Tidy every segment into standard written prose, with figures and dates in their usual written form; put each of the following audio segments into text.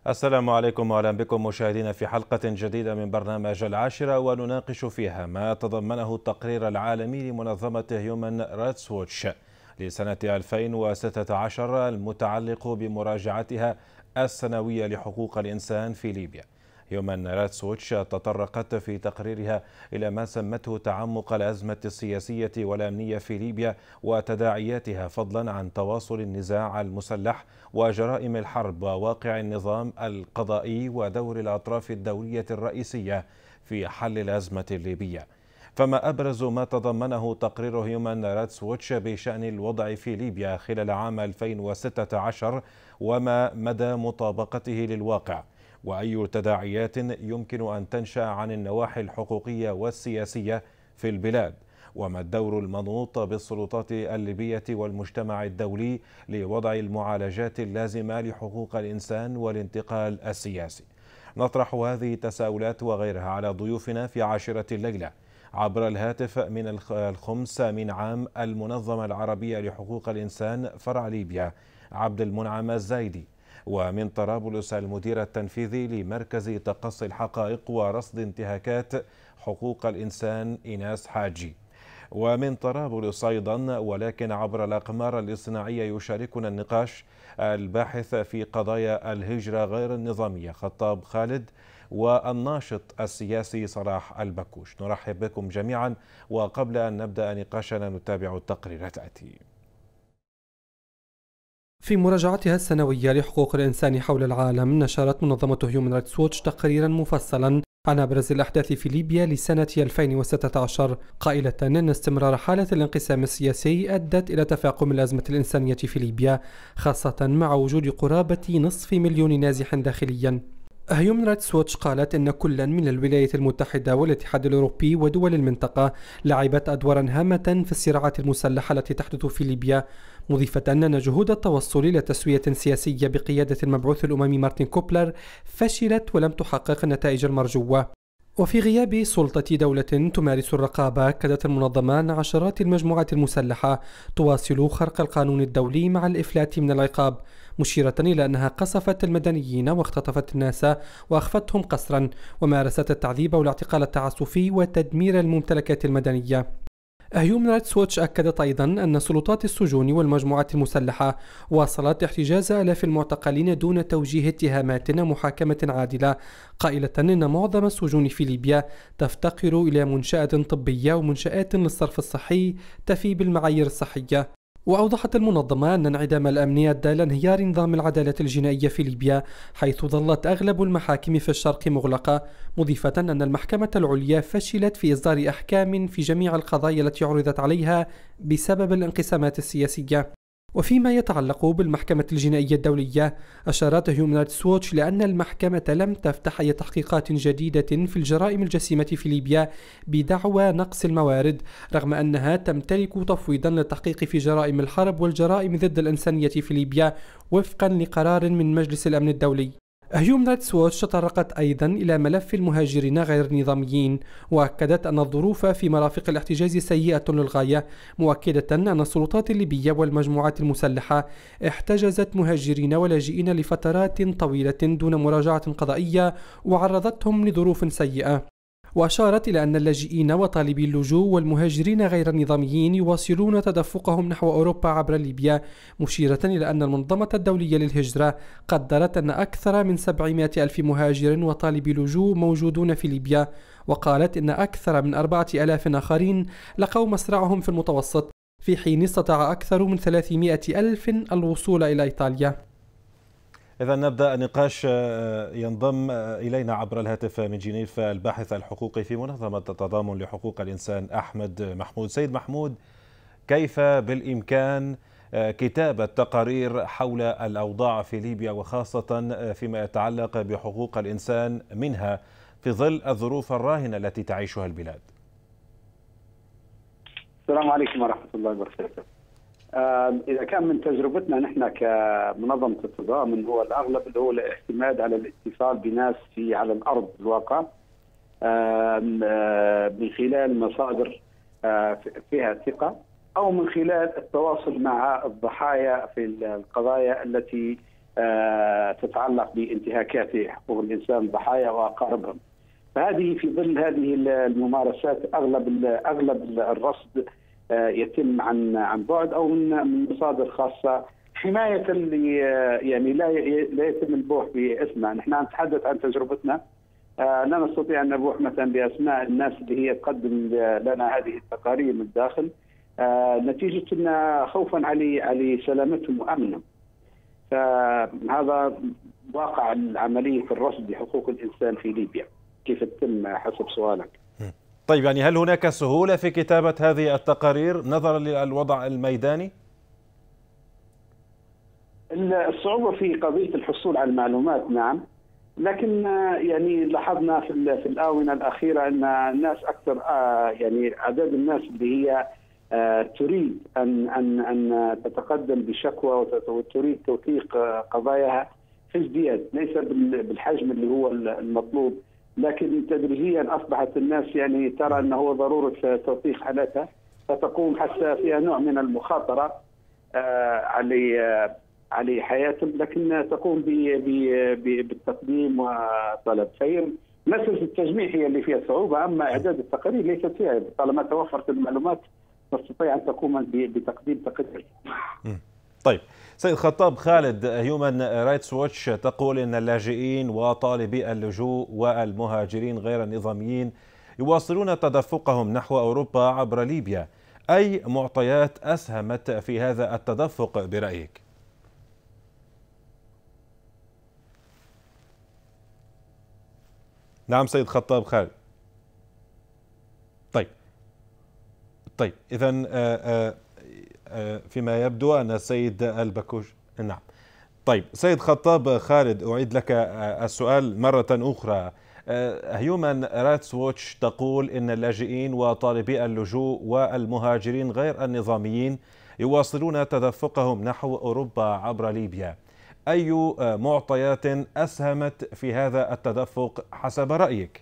السلام عليكم وأهلا بكم مشاهدينا في حلقة جديدة من برنامج العاشرة، ونناقش فيها ما تضمنه التقرير العالمي لمنظمة هيومن رايتس ووتش لسنة 2016 المتعلق بمراجعتها السنوية لحقوق الإنسان في ليبيا. هيومن رايتس ووتش تطرقت في تقريرها إلى ما سمته تعمق الأزمة السياسية والأمنية في ليبيا وتداعياتها، فضلا عن تواصل النزاع المسلح وجرائم الحرب وواقع النظام القضائي ودور الأطراف الدولية الرئيسية في حل الأزمة الليبية. فما أبرز ما تضمنه تقرير هيومن رايتس ووتش بشأن الوضع في ليبيا خلال عام 2016 وما مدى مطابقته للواقع؟ وأي تداعيات يمكن أن تنشأ عن النواحي الحقوقية والسياسية في البلاد؟ وما الدور المنوط بالسلطات الليبية والمجتمع الدولي لوضع المعالجات اللازمة لحقوق الإنسان والانتقال السياسي؟ نطرح هذه التساؤلات وغيرها على ضيوفنا في عاشرة الليلة عبر الهاتف من الخمس من عام المنظمة العربية لحقوق الإنسان فرع ليبيا عبد المنعم الزايدي، ومن طرابلس المدير التنفيذي لمركز تقصي الحقائق ورصد انتهاكات حقوق الإنسان إيناس حاجي، ومن طرابلس أيضا ولكن عبر الأقمار الاصطناعية يشاركنا النقاش الباحث في قضايا الهجرة غير النظامية خطاب خالد، والناشط السياسي صلاح البكوش. نرحب بكم جميعا، وقبل أن نبدأ نقاشنا نتابع التقرير التالي. في مراجعتها السنوية لحقوق الإنسان حول العالم، نشرت منظمة هيومن رايتس ووتش تقريرا مفصلا عن أبرز الأحداث في ليبيا لسنة 2016، قائلة أن استمرار حالة الانقسام السياسي أدت إلى تفاقم الأزمة الإنسانية في ليبيا، خاصة مع وجود قرابة نصف مليون نازح داخليا. هيومن رايتس ووتش قالت إن كلا من الولايات المتحدة والاتحاد الأوروبي ودول المنطقة لعبت أدوارا هامة في الصراعات المسلحة التي تحدث في ليبيا، مضيفة أن جهود التوصل إلى تسوية سياسية بقيادة المبعوث الأممي مارتن كوبلر فشلت ولم تحقق النتائج المرجوة. وفي غياب سلطة دولة تمارس الرقابة، كادت المنظمة أن عشرات المجموعات المسلحة تواصل خرق القانون الدولي مع الإفلات من العقاب، مشيرة إلى أنها قصفت المدنيين واختطفت الناس وأخفتهم قسرا، ومارست التعذيب والاعتقال التعسفي وتدمير الممتلكات المدنية. هيومن رايتس ووتش أكدت أيضا أن سلطات السجون والمجموعات المسلحة واصلت احتجاز آلاف المعتقلين دون توجيه اتهامات محاكمة عادلة، قائلة أن معظم السجون في ليبيا تفتقر إلى منشآت طبية ومنشآت للصرف الصحي تفي بالمعايير الصحية. وأوضحت المنظمة أن انعدام الأمن أدى إلى انهيار نظام العدالة الجنائية في ليبيا، حيث ظلت أغلب المحاكم في الشرق مغلقة، مضيفة أن المحكمة العليا فشلت في إصدار أحكام في جميع القضايا التي عرضت عليها بسبب الانقسامات السياسية. وفيما يتعلق بالمحكمة الجنائية الدولية، أشارت هيومن رايتس ووتش لأن المحكمة لم تفتح أي تحقيقات جديدة في الجرائم الجسيمة في ليبيا بدعوى نقص الموارد، رغم أنها تمتلك تفويضا للتحقيق في جرائم الحرب والجرائم ضد الإنسانية في ليبيا وفقا لقرار من مجلس الأمن الدولي. هيومن رايتس ووتش تطرقت أيضا إلى ملف المهاجرين غير النظاميين، وأكدت أن الظروف في مرافق الاحتجاز سيئة للغاية، مؤكدة أن السلطات الليبية والمجموعات المسلحة احتجزت مهاجرين ولاجئين لفترات طويلة دون مراجعة قضائية وعرضتهم لظروف سيئة. وأشارت إلى أن اللاجئين وطالبي اللجوء والمهاجرين غير النظاميين يواصلون تدفقهم نحو أوروبا عبر ليبيا، مشيرة إلى أن المنظمة الدولية للهجرة قدرت أن أكثر من 700 ألف مهاجر وطالبي لجوء موجودون في ليبيا، وقالت إن أكثر من 4000 آخرين لقوا مصرعهم في المتوسط، في حين استطاع أكثر من 300 ألف الوصول إلى إيطاليا. إذا نبدأ النقاش. ينضم إلينا عبر الهاتف من جنيف الباحث الحقوقي في منظمة التضامن لحقوق الإنسان أحمد محمود. سيد محمود، كيف بالإمكان كتابة تقارير حول الأوضاع في ليبيا وخاصة فيما يتعلق بحقوق الإنسان منها في ظل الظروف الراهنة التي تعيشها البلاد؟ السلام عليكم ورحمة الله وبركاته. إذا كان من تجربتنا نحن كمنظمة التضامن، هو الأغلب اللي هو الاعتماد على الاتصال بناس على الأرض الواقع من خلال مصادر فيها ثقة، أو من خلال التواصل مع الضحايا في القضايا التي تتعلق بانتهاكات حقوق الإنسان الضحايا وأقاربهم. فهذه في ظل هذه الممارسات أغلب الرصد يتم عن بعد أو من مصادر خاصة حماية يعني لا يتم البوح باسمها. نحن نتحدث عن تجربتنا، لا نستطيع أن نبوح مثلا بأسماء الناس اللي هي تقدم لنا هذه التقارير من الداخل نتيجة أن خوفا على سلامتهم وأمنهم. فهذا واقع عملية الرصد بحقوق الإنسان في ليبيا كيف تتم حسب سؤالك. طيب، يعني هل هناك سهولة في كتابة هذه التقارير نظرا للوضع الميداني؟ الصعوبة في قضية الحصول على المعلومات نعم، لكن يعني لاحظنا في الآونة الأخيرة أن الناس أكثر يعني عدد الناس اللي هي تريد أن تتقدم بشكوى وتريد توثيق قضاياها في ازدياد، ليس بالحجم اللي هو المطلوب، لكن تدريجيا أصبحت الناس يعني ترى أنه هو ضرورة توثيق حالتها، فتقوم حتى فيها نوع من المخاطرة على حياتهم، لكن تقوم بالتقديم وطلب. فهي مسألة التجميع هي اللي فيها صعوبة، أما إعداد التقارير ليست فيها، طالما توفرت المعلومات تستطيع أن تقوم بتقديم تقرير. طيب سيد خطاب خالد، هيومن رايتس ووتش تقول إن اللاجئين وطالبي اللجوء والمهاجرين غير النظاميين يواصلون تدفقهم نحو أوروبا عبر ليبيا. أي معطيات أسهمت في هذا التدفق برأيك؟ نعم سيد خطاب خالد. طيب إذن فيما يبدو أن السيد البكوش. نعم. طيب سيد خطاب خالد، أعيد لك السؤال مرة أخرى. هيومن رايتس ووتش تقول إن اللاجئين وطالبي اللجوء والمهاجرين غير النظاميين يواصلون تدفقهم نحو أوروبا عبر ليبيا. أي معطيات أسهمت في هذا التدفق حسب رأيك؟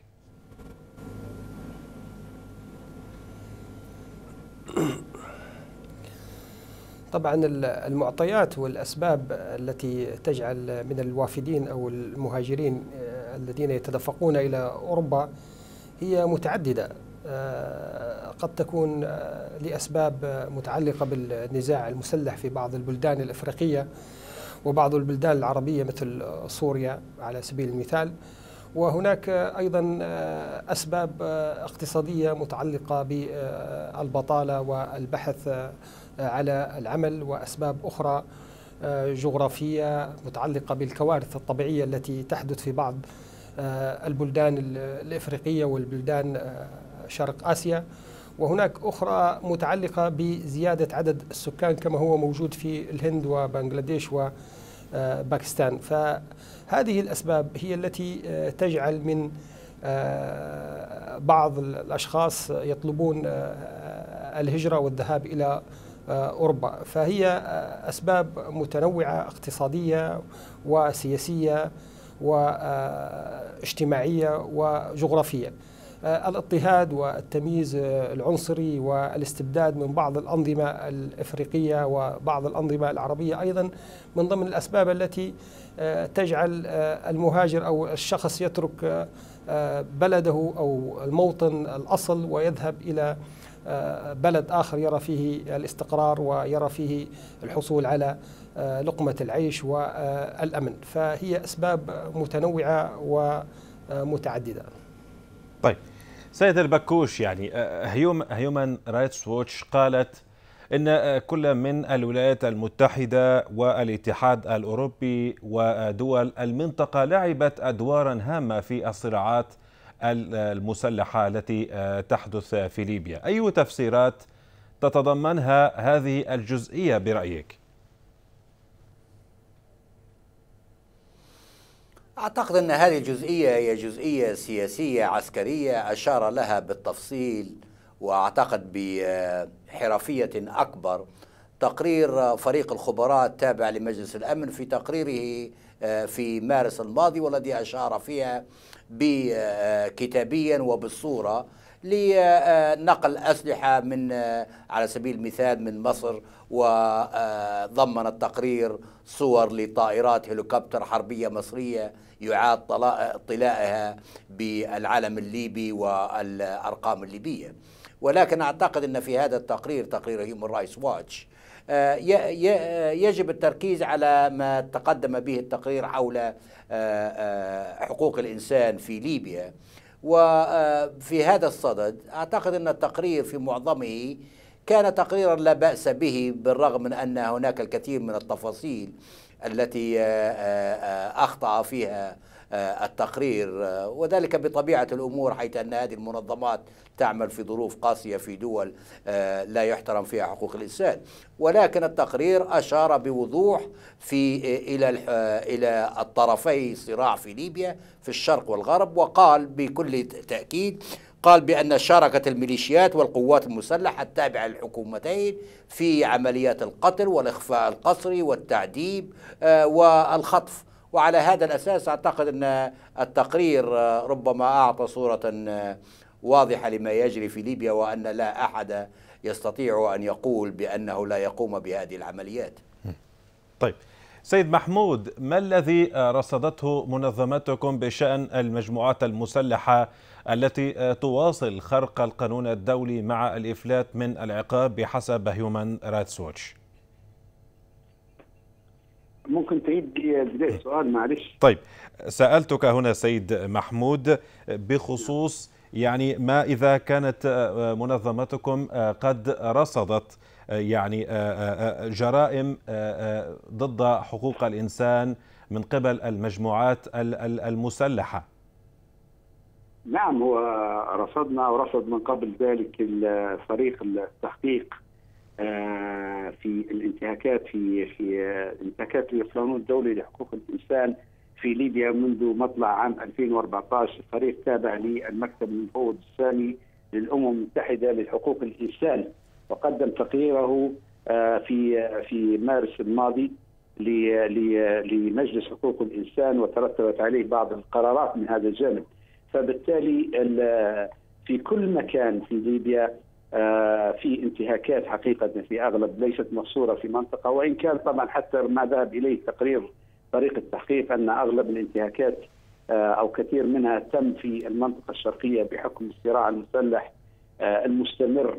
طبعا المعطيات والأسباب التي تجعل من الوافدين أو المهاجرين الذين يتدفقون إلى أوروبا هي متعددة، قد تكون لأسباب متعلقة بالنزاع المسلح في بعض البلدان الإفريقية وبعض البلدان العربية مثل سوريا على سبيل المثال، وهناك أيضا أسباب اقتصادية متعلقة بالبطالة والبحث على العمل، وأسباب أخرى جغرافية متعلقة بالكوارث الطبيعية التي تحدث في بعض البلدان الإفريقية والبلدان شرق آسيا، وهناك أخرى متعلقة بزيادة عدد السكان كما هو موجود في الهند وبنغلاديش وباكستان. فهذه الأسباب هي التي تجعل من بعض الأشخاص يطلبون الهجرة والذهاب إلى أوروبا. فهي أسباب متنوعة اقتصادية وسياسية واجتماعية وجغرافية. الاضطهاد والتمييز العنصري والاستبداد من بعض الأنظمة الإفريقية وبعض الأنظمة العربية أيضا من ضمن الأسباب التي تجعل المهاجر أو الشخص يترك بلده أو الموطن الأصل ويذهب إلى بلد آخر يرى فيه الاستقرار ويرى فيه الحصول على لقمة العيش والأمن. فهي أسباب متنوعة ومتعددة. طيب سيد البكوش، يعني هيومن رايتس ووتش قالت إن كل من الولايات المتحدة والاتحاد الأوروبي ودول المنطقة لعبت أدوارا هامة في الصراعات المسلحة التي تحدث في ليبيا. أي تفسيرات تتضمنها هذه الجزئية برأيك؟ أعتقد أن هذه الجزئية هي جزئية سياسية عسكرية أشار لها بالتفصيل، وأعتقد بحرفية أكبر تقرير فريق الخبراء التابع لمجلس الأمن في تقريره في مارس الماضي، والذي أشار فيها كتابيا وبالصورة لنقل أسلحة من على سبيل المثال من مصر، وضمن التقرير صور لطائرات هليكوبتر حربية مصرية يعاد طلائها بالعلم الليبي والأرقام الليبية. ولكن أعتقد أن في هذا التقرير، تقرير هيومن رايتس واتش، يجب التركيز على ما تقدم به التقرير حول حقوق الإنسان في ليبيا. وفي هذا الصدد أعتقد أن التقرير في معظمه كان تقريرا لا بأس به، بالرغم من أن هناك الكثير من التفاصيل التي أخطأ فيها التقرير، وذلك بطبيعة الأمور، حيث أن هذه المنظمات تعمل في ظروف قاسية في دول لا يحترم فيها حقوق الإنسان. ولكن التقرير أشار بوضوح إلى الطرفي الصراع في ليبيا في الشرق والغرب، وقال بكل تأكيد، قال بأن شاركت الميليشيات والقوات المسلحة التابعة للحكومتين في عمليات القتل والإخفاء القسري والتعذيب والخطف. وعلى هذا الأساس أعتقد أن التقرير ربما أعطى صورة واضحة لما يجري في ليبيا، وأن لا أحد يستطيع أن يقول بأنه لا يقوم بهذه العمليات. طيب سيد محمود، ما الذي رصدته منظمتكم بشأن المجموعات المسلحة التي تواصل خرق القانون الدولي مع الإفلات من العقاب بحسب هيومن رايتس واتش؟ ممكن تعيد بداية السؤال معلش؟ طيب، سألتك هنا سيد محمود بخصوص يعني ما إذا كانت منظمتكم قد رصدت يعني جرائم ضد حقوق الإنسان من قبل المجموعات المسلحة. نعم، هو رصدنا ورصد من قبل ذلك فريق التحقيق في الانتهاكات في انتهاكات القانون الدولي لحقوق الإنسان في ليبيا منذ مطلع عام 2014. فريق تابع للمكتب المفوض السامي للأمم المتحدة لحقوق الإنسان، وقدم تقريره في مارس الماضي لمجلس حقوق الإنسان، وترتبت عليه بعض القرارات من هذا الجانب. فبالتالي في كل مكان في ليبيا في انتهاكات حقيقة، في أغلب ليست محصورة في منطقة، وإن كان طبعا حتى ما ذهب إليه تقرير فريق التحقيق أن أغلب الانتهاكات أو كثير منها تم في المنطقة الشرقية بحكم الصراع المسلح المستمر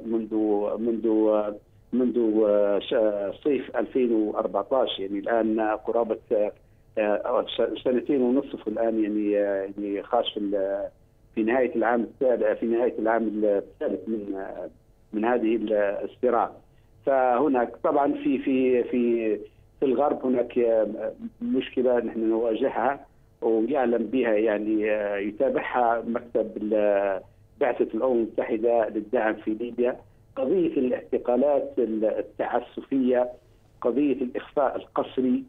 منذ صيف 2014، يعني الآن قرابة 2.5 سنين الآن، يعني خاص في نهاية العام الثالث من هذه الصراع. فهناك طبعا في الغرب هناك مشكلة نحن نواجهها ويعلم بها، يعني يتابعها مكتب بعثة الأمم المتحدة للدعم في ليبيا، قضية الاعتقالات التعسفية، قضية الإخفاء القسري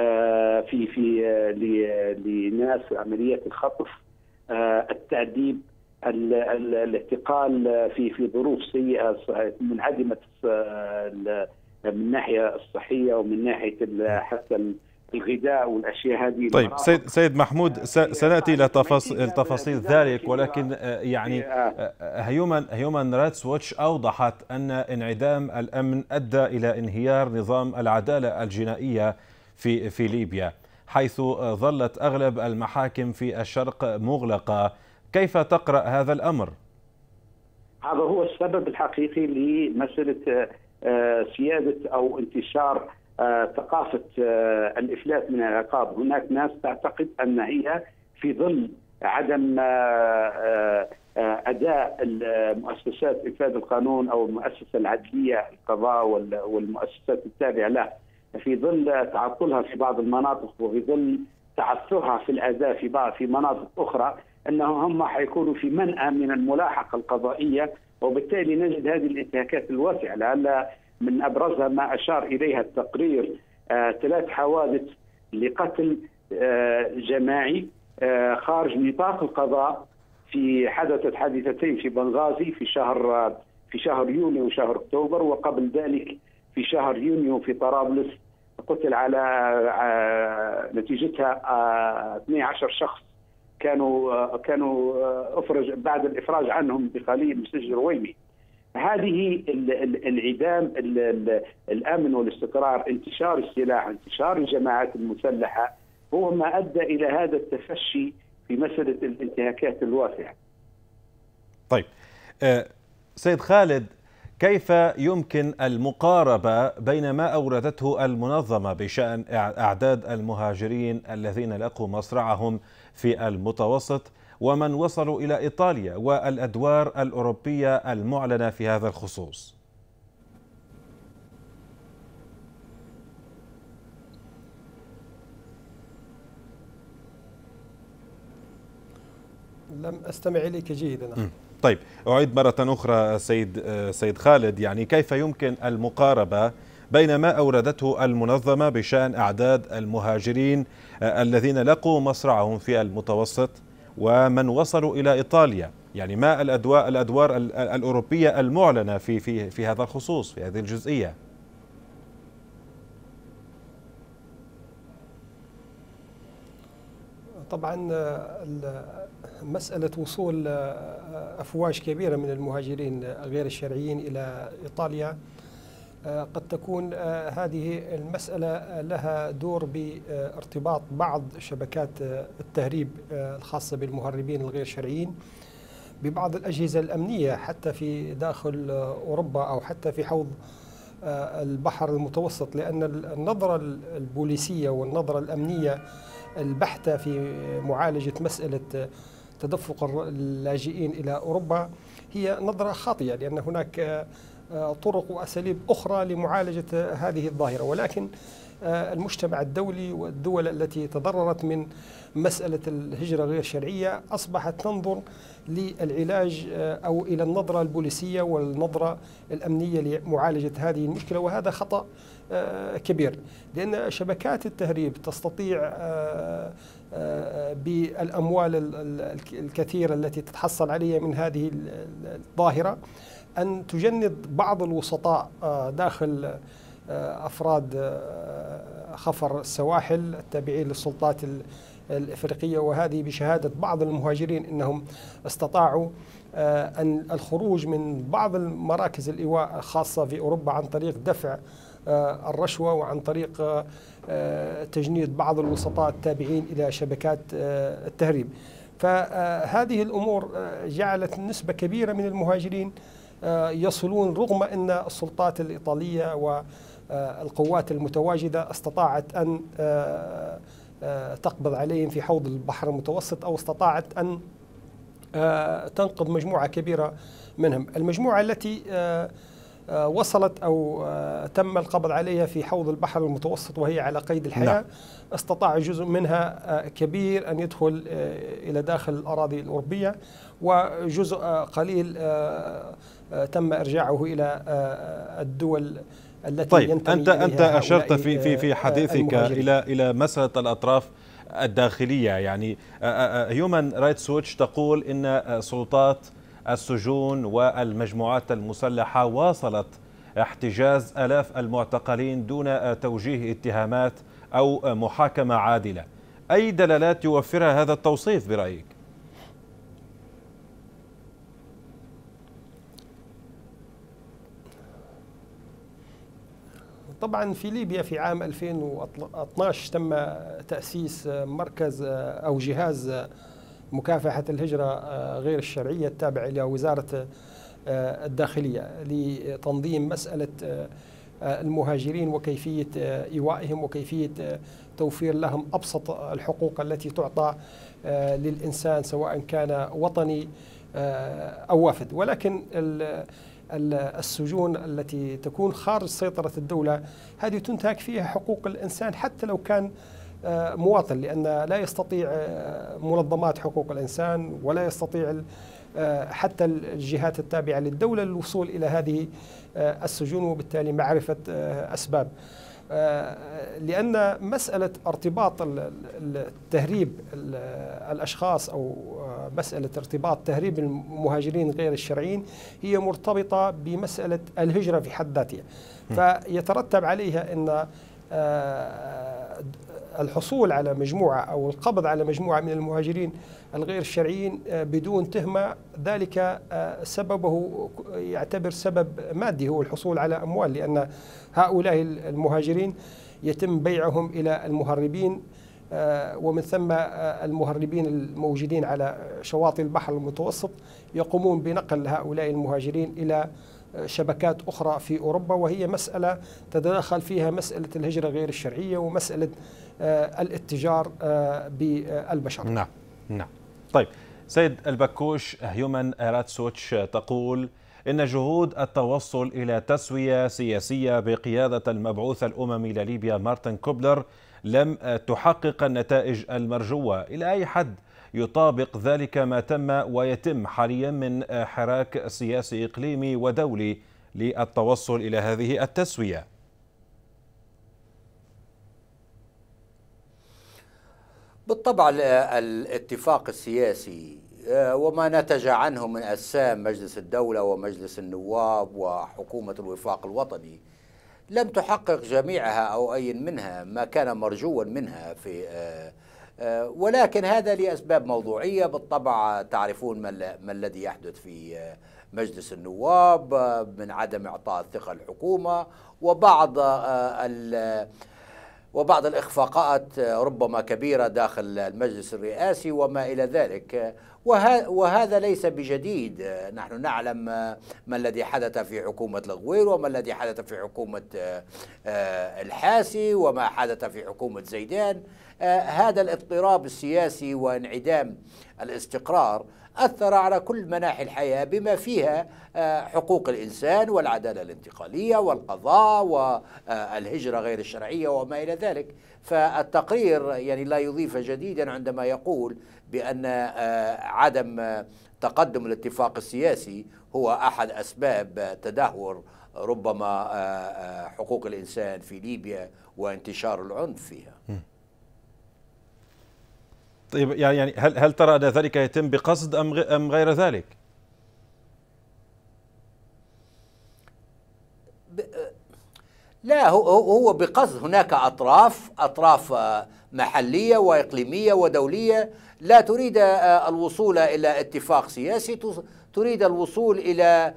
لناس عمليات الخطف، التعذيب، الاعتقال في ظروف سيئة منعدمة من الناحية الصحية ومن ناحية حتى الغذاء والأشياء هذه. طيب سيد محمود، سنأتي إلى تفاصيل ذلك، ولكن يعني هيومن رايتس واتش أوضحت أن انعدام الأمن أدى إلى انهيار نظام العدالة الجنائية في ليبيا، حيث ظلت أغلب المحاكم في الشرق مغلقة. كيف تقرأ هذا الأمر؟ هذا هو السبب الحقيقي لمسألة سيادة أو انتشار ثقافة الإفلات من العقاب. هناك ناس تعتقد أن هي في ظل عدم أداء المؤسسات إنفاذ القانون أو المؤسسة العدلية القضاء والمؤسسات التابعة له، في ظل تعطلها في بعض المناطق وفي ظل تعثرها في الأداء في مناطق أخرى، أنهم هم حيكونوا في منأى من الملاحقة القضائية، وبالتالي نجد هذه الانتهاكات الواسعة. لعل من أبرزها ما أشار إليها التقرير 3 حوادث لقتل جماعي خارج نطاق القضاء، حدثت حادثتين في بنغازي في شهر يونيو وشهر أكتوبر، وقبل ذلك في شهر يونيو في طرابلس قتل على نتيجتها 12 شخص كانوا افرج بعد الافراج عنهم بقليل من سجن رويمي. هذه الانعدام الامن والاستقرار، انتشار السلاح، انتشار الجماعات المسلحه، هو ما ادى الى هذا التفشي في مساله الانتهاكات الواسعه. طيب سيد خالد، كيف يمكن المقاربة بين ما أوردته المنظمة بشأن أعداد المهاجرين الذين لقوا مصرعهم في المتوسط ومن وصلوا إلى إيطاليا والأدوار الأوروبية المعلنة في هذا الخصوص؟ لم أستمع إليك جيدا. طيب أعيد مرة أخرى سيد خالد، يعني كيف يمكن المقاربة بين ما أوردته المنظمة بشأن أعداد المهاجرين الذين لقوا مصرعهم في المتوسط ومن وصلوا إلى إيطاليا؟ يعني ما الأدوار الأوروبية المعلنة في هذا الخصوص، في هذه الجزئية؟ طبعا مسألة وصول أفواج كبيرة من المهاجرين غير الشرعيين إلى إيطاليا قد تكون هذه المسألة لها دور بارتباط بعض شبكات التهريب الخاصة بالمهربين الغير شرعيين ببعض الأجهزة الأمنية حتى في داخل أوروبا أو حتى في حوض البحر المتوسط، لأن النظرة البوليسية والنظرة الأمنية البحتة في معالجة مسألة تدفق اللاجئين إلى أوروبا هي نظرة خاطئة، لأن هناك طرق وأساليب أخرى لمعالجة هذه الظاهرة. ولكن المجتمع الدولي والدول التي تضررت من مسألة الهجرة غير الشرعية أصبحت تنظر للعلاج أو إلى النظرة البوليسية والنظرة الأمنية لمعالجة هذه المشكلة، وهذا خطأ كبير، لأن شبكات التهريب تستطيع بالأموال الكثيرة التي تتحصل عليها من هذه الظاهرة أن تجند بعض الوسطاء داخل أفراد خفر السواحل التابعين للسلطات الإفريقية، وهذه بشهادة بعض المهاجرين أنهم استطاعوا أن الخروج من بعض المراكز الإيواء الخاصة في أوروبا عن طريق دفع الرشوة وعن طريق تجنيد بعض الوسطاء التابعين إلى شبكات التهريب. فهذه الأمور جعلت نسبة كبيرة من المهاجرين يصلون، رغم أن السلطات الإيطالية والقوات المتواجدة استطاعت أن تقبض عليهم في حوض البحر المتوسط، أو استطاعت أن تنقذ مجموعة كبيرة منهم. المجموعة التي وصلت أو تم القبض عليها في حوض البحر المتوسط وهي على قيد الحياة، استطاع جزء منها كبير أن يدخل إلى داخل الأراضي الأوروبية، وجزء قليل تم إرجاعه إلى الدول التي طيب ينتمي أنت أشرت في حديثك إلى مسألة الأطراف الداخلية. يعني هيومن رايتس ووتش تقول إن سلطات السجون والمجموعات المسلحة واصلت احتجاز آلاف المعتقلين دون توجيه اتهامات أو محاكمة عادلة. أي دلالات يوفرها هذا التوصيف برأيك؟ طبعا في ليبيا في عام 2012 تم تأسيس مركز أو جهاز مكافحة الهجرة غير الشرعية التابع إلى وزارة الداخلية لتنظيم مسألة المهاجرين وكيفية إيوائهم وكيفية توفير لهم أبسط الحقوق التي تعطى للإنسان سواء كان وطني أو وافد. ولكن السجون التي تكون خارج سيطرة الدولة هذه تنتهك فيها حقوق الإنسان حتى لو كان مواطن، لأن لا يستطيع منظمات حقوق الإنسان ولا يستطيع حتى الجهات التابعة للدولة الوصول إلى هذه السجون وبالتالي معرفة أسباب. لأن مسألة ارتباط التهريب الأشخاص أو مسألة ارتباط تهريب المهاجرين غير الشرعيين هي مرتبطة بمسألة الهجرة في حد ذاتها، فيترتب عليها أن الحصول على مجموعة أو القبض على مجموعة من المهاجرين الغير الشرعيين بدون تهمة، ذلك سببه يعتبر سبب مادي، هو الحصول على أموال، لأن هؤلاء المهاجرين يتم بيعهم إلى المهربين، ومن ثم المهربين الموجودين على شواطئ البحر المتوسط يقومون بنقل هؤلاء المهاجرين إلى شبكات أخرى في أوروبا، وهي مسألة تتداخل فيها مسألة الهجرة غير الشرعية ومسألة الاتجار بالبشر. نعم. طيب سيد البكوش، هيومن رايتس ووتش تقول إن جهود التوصل إلى تسوية سياسية بقيادة المبعوث الأممي لليبيا مارتن كوبلر لم تحقق النتائج المرجوة. إلى أي حد يطابق ذلك ما تم ويتم حاليا من حراك سياسي إقليمي ودولي للتوصل إلى هذه التسوية؟ بالطبع الاتفاق السياسي وما نتج عنه من أجسام مجلس الدولة ومجلس النواب وحكومة الوفاق الوطني لم تحقق جميعها أو أي منها ما كان مرجوا منها ولكن هذا لأسباب موضوعية. بالطبع تعرفون ما الذي يحدث في مجلس النواب من عدم إعطاء الثقة للحكومة وبعض الإخفاقات ربما كبيرة داخل المجلس الرئاسي وما إلى ذلك، وهذا ليس بجديد. نحن نعلم ما الذي حدث في حكومة الغوير وما الذي حدث في حكومة الحاسي وما حدث في حكومة زيدان. هذا الاضطراب السياسي وانعدام الاستقرار أثر على كل مناحي الحياة بما فيها حقوق الإنسان والعدالة الانتقالية والقضاء والهجرة غير الشرعية وما إلى ذلك. فالتقرير يعني لا يضيف جديدا عندما يقول بأن عدم تقدم الاتفاق السياسي هو أحد أسباب تدهور ربما حقوق الإنسان في ليبيا وانتشار العنف فيها. طيب يعني هل ترى أن ذلك يتم بقصد أم غير ذلك؟ لا، هو بقصد. هناك أطراف محلية وإقليمية ودولية لا تريد الوصول إلى اتفاق سياسي، تريد الوصول إلى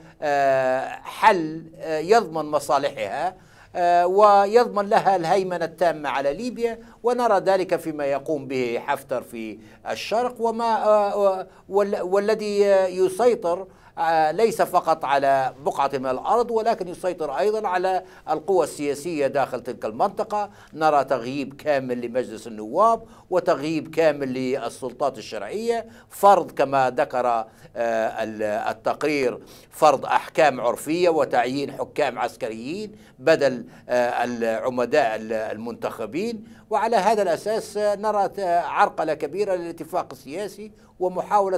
حل يضمن مصالحها ويضمن لها الهيمنة التامة على ليبيا، ونرى ذلك فيما يقوم به حفتر في الشرق والذي يسيطر ليس فقط على بقعة من الأرض ولكن يسيطر أيضا على القوى السياسية داخل تلك المنطقة. نرى تغييب كامل لمجلس النواب وتغييب كامل للسلطات الشرعية، فرض كما ذكر التقرير فرض أحكام عرفية وتعيين حكام عسكريين بدل العمداء المنتخبين. وعلى هذا الأساس نرى عرقلة كبيرة للاتفاق السياسي ومحاولة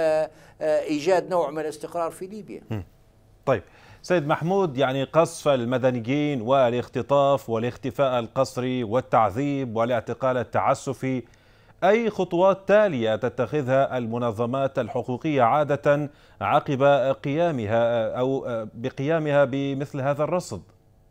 إيجاد نوع من الاستقرار في ليبيا. طيب سيد محمود، يعني قصف المدنيين والاختطاف والاختفاء القسري والتعذيب والاعتقال التعسفي، أي خطوات تالية تتخذها المنظمات الحقوقية عادة عقب قيامها أو بقيامها بمثل هذا الرصد؟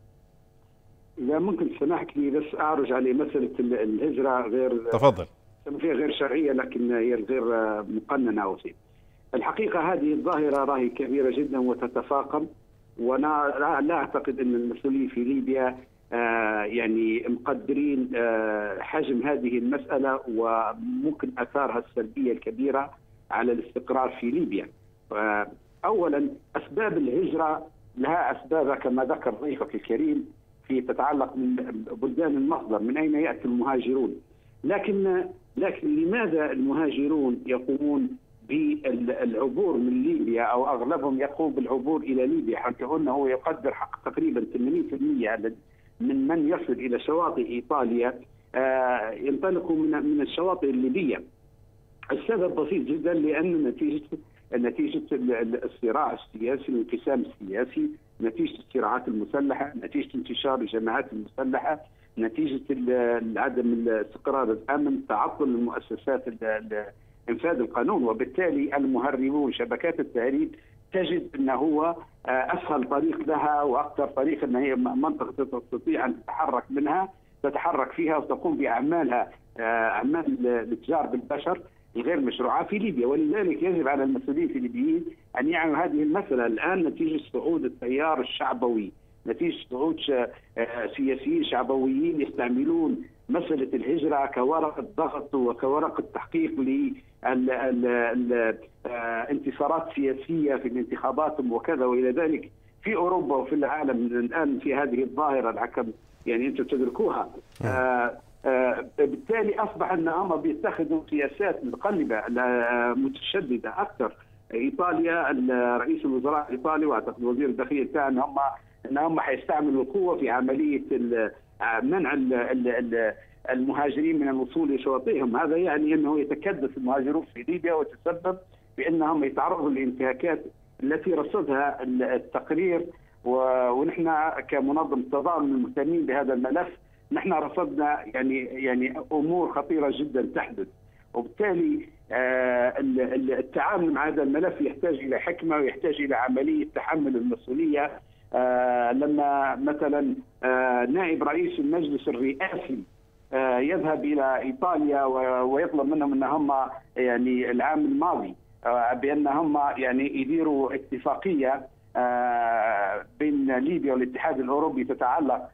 إذا ممكن سمحت لي بس أعرج على مسألة الهجرة غير تفضل. فيها غير شرعية لكن هي غير مقننة أو شيء. الحقيقة هذه الظاهرة راهي كبيرة جدا وتتفاقم، وأنا لا أعتقد أن المسؤولين في ليبيا يعني مقدرين حجم هذه المسألة وممكن آثارها السلبية الكبيرة على الاستقرار في ليبيا. أولا أسباب الهجرة لها أسباب كما ذكر ضيفك الكريم في تتعلق من بلدان المصدر، من أين يأتي المهاجرون. لكن لماذا المهاجرون يقومون بالعبور من ليبيا أو أغلبهم يقوم بالعبور إلى ليبيا، حتى أنه يقدر تقريبا 80% من يصل إلى شواطئ إيطاليا ينطلقوا من الشواطئ الليبية. السبب بسيط جدا، لأن نتيجة الصراع السياسي والانقسام السياسي، نتيجة الصراعات المسلحة، نتيجة انتشار الجماعات المسلحة، نتيجة عدم الاستقرار الأمن، تعطل المؤسسات إنفاذ القانون، وبالتالي المهربون شبكات التهريب تجد أنه هو أسهل طريق لها وأكثر طريق أن هي منطقة تستطيع أن تتحرك منها تتحرك فيها وتقوم باعمالها، اعمال الاتجار بالبشر غير مشروعه في ليبيا. ولذلك يجب على المسؤولين في الليبيين ان يعوا هذه المساله الان نتيجه صعود التيار الشعبوي، نتيجه صعود سياسيين شعبويين يستعملون مساله الهجره كورقه ضغط وكورقه تحقيق لانتصارات سياسيه في انتخاباتهم وكذا والى ذلك في اوروبا وفي العالم الان في هذه الظاهره العكم يعني انتم تدركوها. بالتالي اصبح ان هم بيتخذوا سياسات متقلبه متشدده اكثر. ايطاليا رئيس الوزراء الايطالي واعتقد وزير الداخليه بتاعه ان هم حيستعملوا القوه في عمليه منع المهاجرين من الوصول لشواطئهم. هذا يعني انه يتكدس المهاجرون في ليبيا وتسبب بانهم يتعرضوا للانتهاكات التي رصدها التقرير. ونحن كمنظمه التضامن المهتمين بهذا الملف نحن رصدنا يعني امور خطيره جدا تحدث، وبالتالي التعامل مع هذا الملف يحتاج الى حكمه ويحتاج الى عمليه تحمل المسؤوليه. لما مثلا نائب رئيس المجلس الرئاسي يذهب الى ايطاليا ويطلب منهم ان هم يعني العام الماضي بان هم يعني يديروا اتفاقيه بين ليبيا والاتحاد الاوروبي تتعلق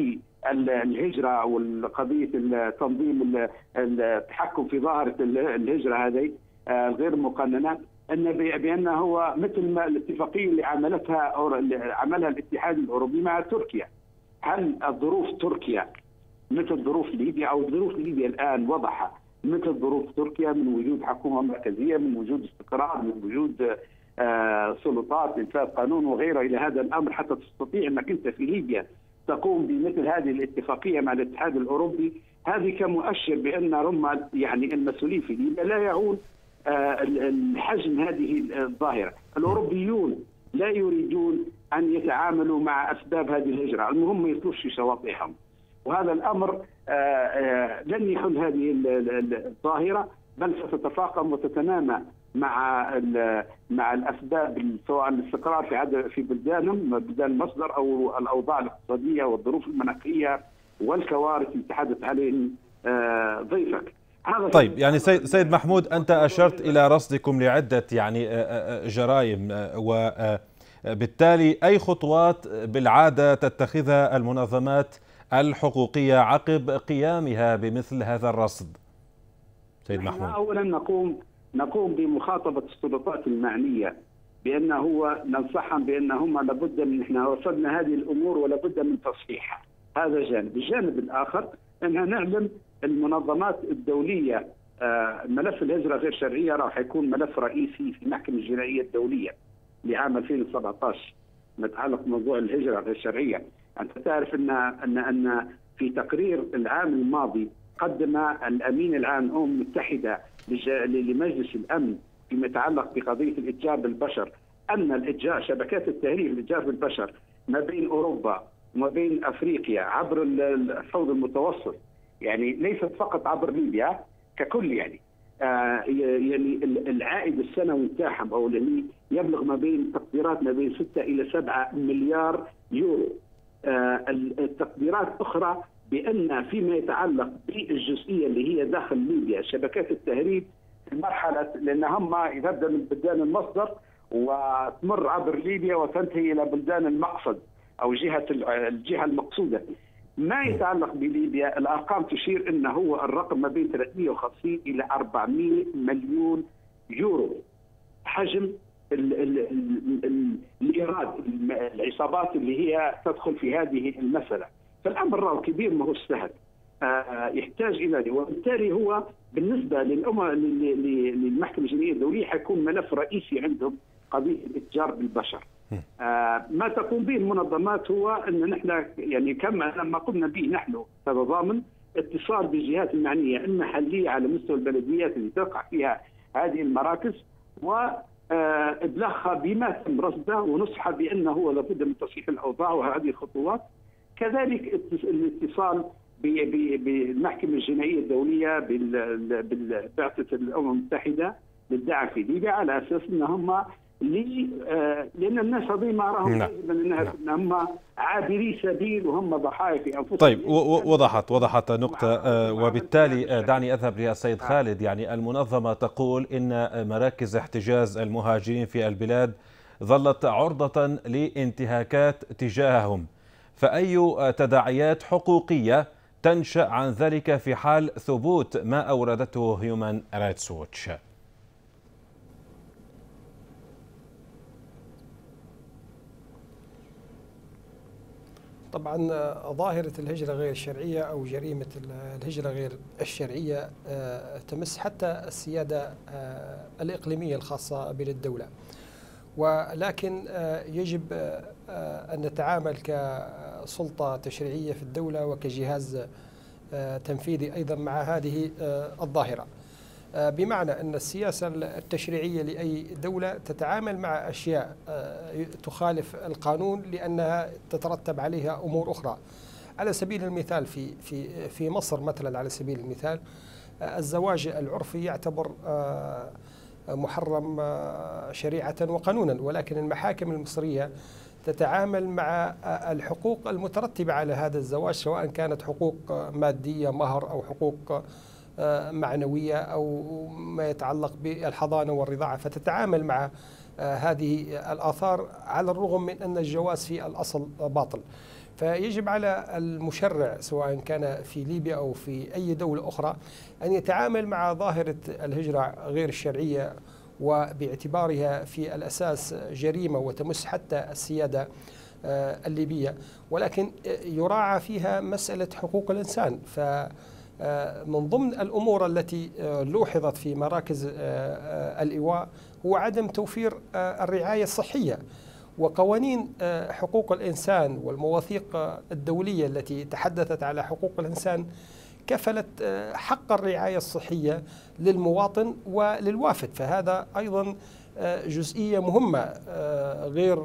بالهجره والقضيه التنظيم التحكم في ظاهره الهجره هذه الغير مقننه، ان بان هو مثل ما الاتفاقيه اللي عملها الاتحاد الاوروبي مع تركيا. هل ظروف تركيا مثل ظروف ليبيا او ظروف ليبيا الان وضعها مثل ظروف تركيا من وجود حكومه مركزيه، من وجود استقرار، من وجود سلطات انفاذ قانون وغيره الى هذا الامر حتى تستطيع انك انت في ليبيا تقوم بمثل هذه الاتفاقيه مع الاتحاد الاوروبي؟ هذه كمؤشر بان ربما يعني المسؤولين في ليبيا لا يعون الحجم هذه الظاهره. الاوروبيون لا يريدون ان يتعاملوا مع اسباب هذه الهجره، المهم ما يصلوش في شواطئهم، وهذا الامر لن يحل هذه الظاهره بل ستتفاقم وتتنامى مع الاسباب سواء الاستقرار في بلدانهم بلدان المصدر او الاوضاع الاقتصاديه والظروف المناخيه والكوارث اللي تحدث عليهم ضيفك. طيب يعني سيد محمود، أنت أشرت إلى رصدكم لعدة يعني جرائم، وبالتالي أي خطوات بالعادة تتخذها المنظمات الحقوقية عقب قيامها بمثل هذا الرصد؟ سيد محمود، أولا نقوم بمخاطبة السلطات المعنية بأن هو ننصحهم بأن هم لابد من احنا وصلنا هذه الأمور ولابد من تصحيحها. هذا جانب. الجانب الآخر أن نعلم المنظمات الدولية ملف الهجرة غير شرعية راح يكون ملف رئيسي في المحكمة الجنائية الدولية لعام 2017 متعلق بموضوع الهجرة غير شرعية. أنت تعرف أن في تقرير العام الماضي قدم الأمين العام للأمم المتحدة لمجلس الأمن فيما يتعلق بقضية الإتجار بالبشر أن الإتجار شبكات التهريب الإتجار بالبشر ما بين أوروبا وما بين أفريقيا عبر الحوض المتوسط، يعني ليست فقط عبر ليبيا ككل، يعني العائد السنوي بتاعهم او اللي يبلغ ما بين تقديرات ما بين 6 إلى 7 مليار يورو. التقديرات اخرى بان فيما يتعلق بالجزئيه اللي هي داخل ليبيا شبكات التهريب في مرحله، لان هم تبدا من بلدان المصدر وتمر عبر ليبيا وتنتهي الى بلدان المقصد او الجهه المقصوده. ما يتعلق بليبيا الارقام تشير انه هو الرقم ما بين 350 الى 400 مليون يورو حجم الايراد العصابات اللي هي تدخل في هذه المساله. فالامر راه كبير ما هو سهل، يحتاج الى، وبالتالي هو بالنسبه للمحكمه الجنائيه الدوليه حيكون ملف رئيسي عندهم قضيه الاتجار بالبشر. ما تقوم به المنظمات هو ان نحن يعني كما لما قمنا به نحن كتضامن اتصال بالجهات المعنيه المحليه على مستوى البلديات اللي تقع فيها هذه المراكز وابلاغها بما تم رصده ونصحها بانه هو لابد من تصحيح الاوضاع وهذه الخطوات. كذلك الاتصال بالمحكمه الجنائيه الدوليه ببعثه الامم المتحده للدعم في ليبيا على اساس ان هم لان الناس هذول ما راهم ان هم عابري سبيل وهم ضحايا في انفسهم. طيب، وضحت نقطة، وبالتالي دعني أذهب للسيد خالد. يعني المنظمة تقول إن مراكز احتجاز المهاجرين في البلاد ظلت عرضة لانتهاكات تجاههم، فأي تداعيات حقوقية تنشأ عن ذلك في حال ثبوت ما أوردته هيومان رايتس ووتش؟ طبعا ظاهرة الهجرة غير الشرعية أو جريمة الهجرة غير الشرعية تمس حتى السيادة الإقليمية الخاصة بالدولة، ولكن يجب أن نتعامل كسلطة تشريعية في الدولة وكجهاز تنفيذي أيضا مع هذه الظاهرة، بمعنى أن السياسة التشريعية لأي دولة تتعامل مع أشياء تخالف القانون لأنها تترتب عليها أمور أخرى. على سبيل المثال في مصر مثلا، على سبيل المثال الزواج العرفي يعتبر محرم شريعة وقانونا، ولكن المحاكم المصرية تتعامل مع الحقوق المترتبة على هذا الزواج، سواء كانت حقوق مادية مهر أو حقوق معنوية أو ما يتعلق بالحضانة والرضاعة، فتتعامل مع هذه الآثار على الرغم من أن الجواز في الأصل باطل. فيجب على المشرع سواء كان في ليبيا أو في أي دولة أخرى أن يتعامل مع ظاهرة الهجرة غير الشرعية وباعتبارها في الأساس جريمة وتمس حتى السيادة الليبية، ولكن يراعى فيها مسألة حقوق الإنسان. من ضمن الأمور التي لوحظت في مراكز الإيواء هو عدم توفير الرعاية الصحية، وقوانين حقوق الإنسان والمواثيق الدولية التي تحدثت على حقوق الإنسان كفلت حق الرعاية الصحية للمواطن وللوافد، فهذا أيضا جزئية مهمة غير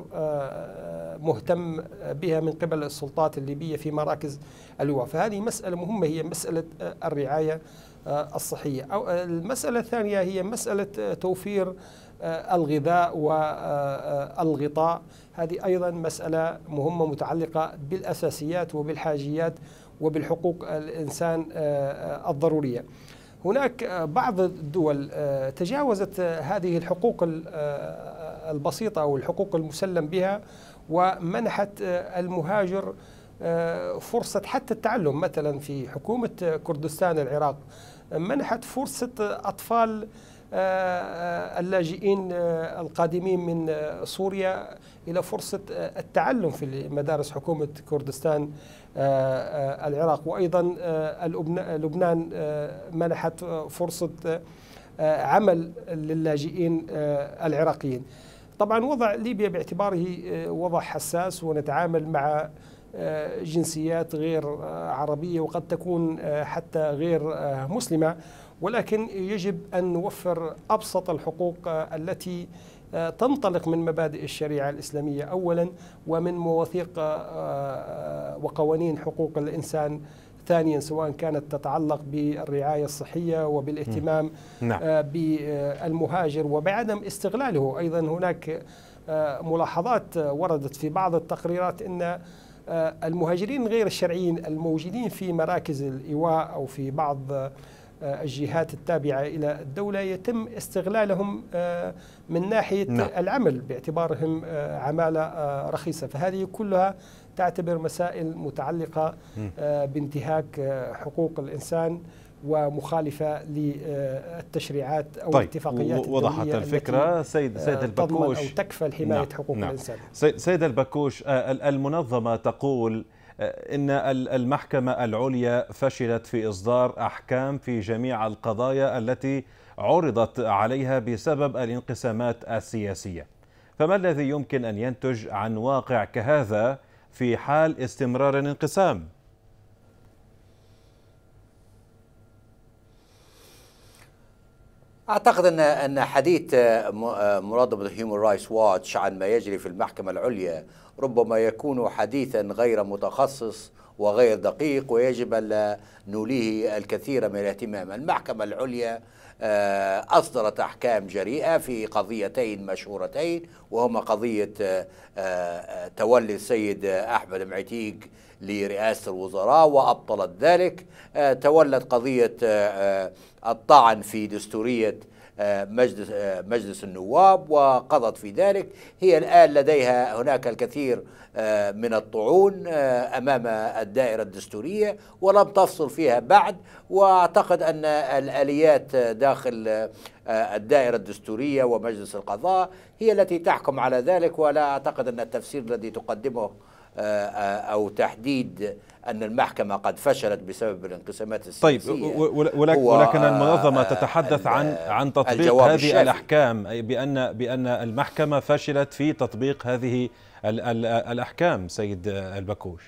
مهتم بها من قبل السلطات الليبية في مراكز اللواء. فهذه مسألة مهمة، هي مسألة الرعاية الصحية. أو المسألة الثانية هي مسألة توفير الغذاء والغطاء، هذه أيضا مسألة مهمة متعلقة بالأساسيات وبالحاجيات وبالحقوق الإنسان الضرورية. هناك بعض الدول تجاوزت هذه الحقوق البسيطة أو الحقوق المسلم بها ومنحت المهاجر فرصة حتى التعلم. مثلا في حكومة كردستان العراق منحت فرصة أطفال اللاجئين القادمين من سوريا إلى فرصة التعلم في مدارس حكومة كردستان العراق، وأيضا لبنان منحت فرصة عمل للاجئين العراقيين. طبعا وضع ليبيا باعتباره وضع حساس، ونتعامل مع جنسيات غير عربية وقد تكون حتى غير مسلمة، ولكن يجب أن نوفر أبسط الحقوق التي تنطلق من مبادئ الشريعة الإسلامية أولا، ومن مواثيق وقوانين حقوق الإنسان ثانيا، سواء كانت تتعلق بالرعاية الصحية وبالاهتمام بالمهاجر وبعدم استغلاله. أيضا هناك ملاحظات وردت في بعض التقريرات أن المهاجرين غير الشرعيين الموجودين في مراكز الإيواء أو في بعض الجهات التابعة إلى الدولة يتم استغلالهم من ناحية العمل باعتبارهم عمالة رخيصة، فهذه كلها تعتبر مسائل متعلقة بانتهاك حقوق الإنسان ومخالفة للتشريعات أو الاتفاقيات الدولية. وضحت الفكرة سيد البكوش أو تكفل حماية حقوق الإنسان. سيد البكوش، المنظمة تقول إن المحكمة العليا فشلت في إصدار أحكام في جميع القضايا التي عرضت عليها بسبب الانقسامات السياسية، فما الذي يمكن أن ينتج عن واقع كهذا في حال استمرار الانقسام؟ أعتقد أن حديث منظمة هيومان رايتس واتش عن ما يجري في المحكمة العليا ربما يكون حديثا غير متخصص وغير دقيق، ويجب أن نوليه الكثير من الاهتمام. المحكمة العليا أصدرت أحكام جريئة في قضيتين مشهورتين، وهما قضية تولي السيد أحمد معتيق لرئاسة الوزراء وأبطلت ذلك، تولت قضية الطعن في دستورية مجلس النواب وقضت في ذلك. هي الآن لديها هناك الكثير من الطعون أمام الدائرة الدستورية ولم تفصل فيها بعد، وأعتقد أن الآليات داخل الدائرة الدستورية ومجلس القضاء هي التي تحكم على ذلك، ولا أعتقد أن التفسير الذي تقدمه أو تحديد أن المحكمة قد فشلت بسبب الانقسامات السياسية. طيب، ولكن المنظمة تتحدث عن تطبيق هذه الأحكام، أي بأن المحكمة فشلت في تطبيق هذه الأحكام سيد البكوش.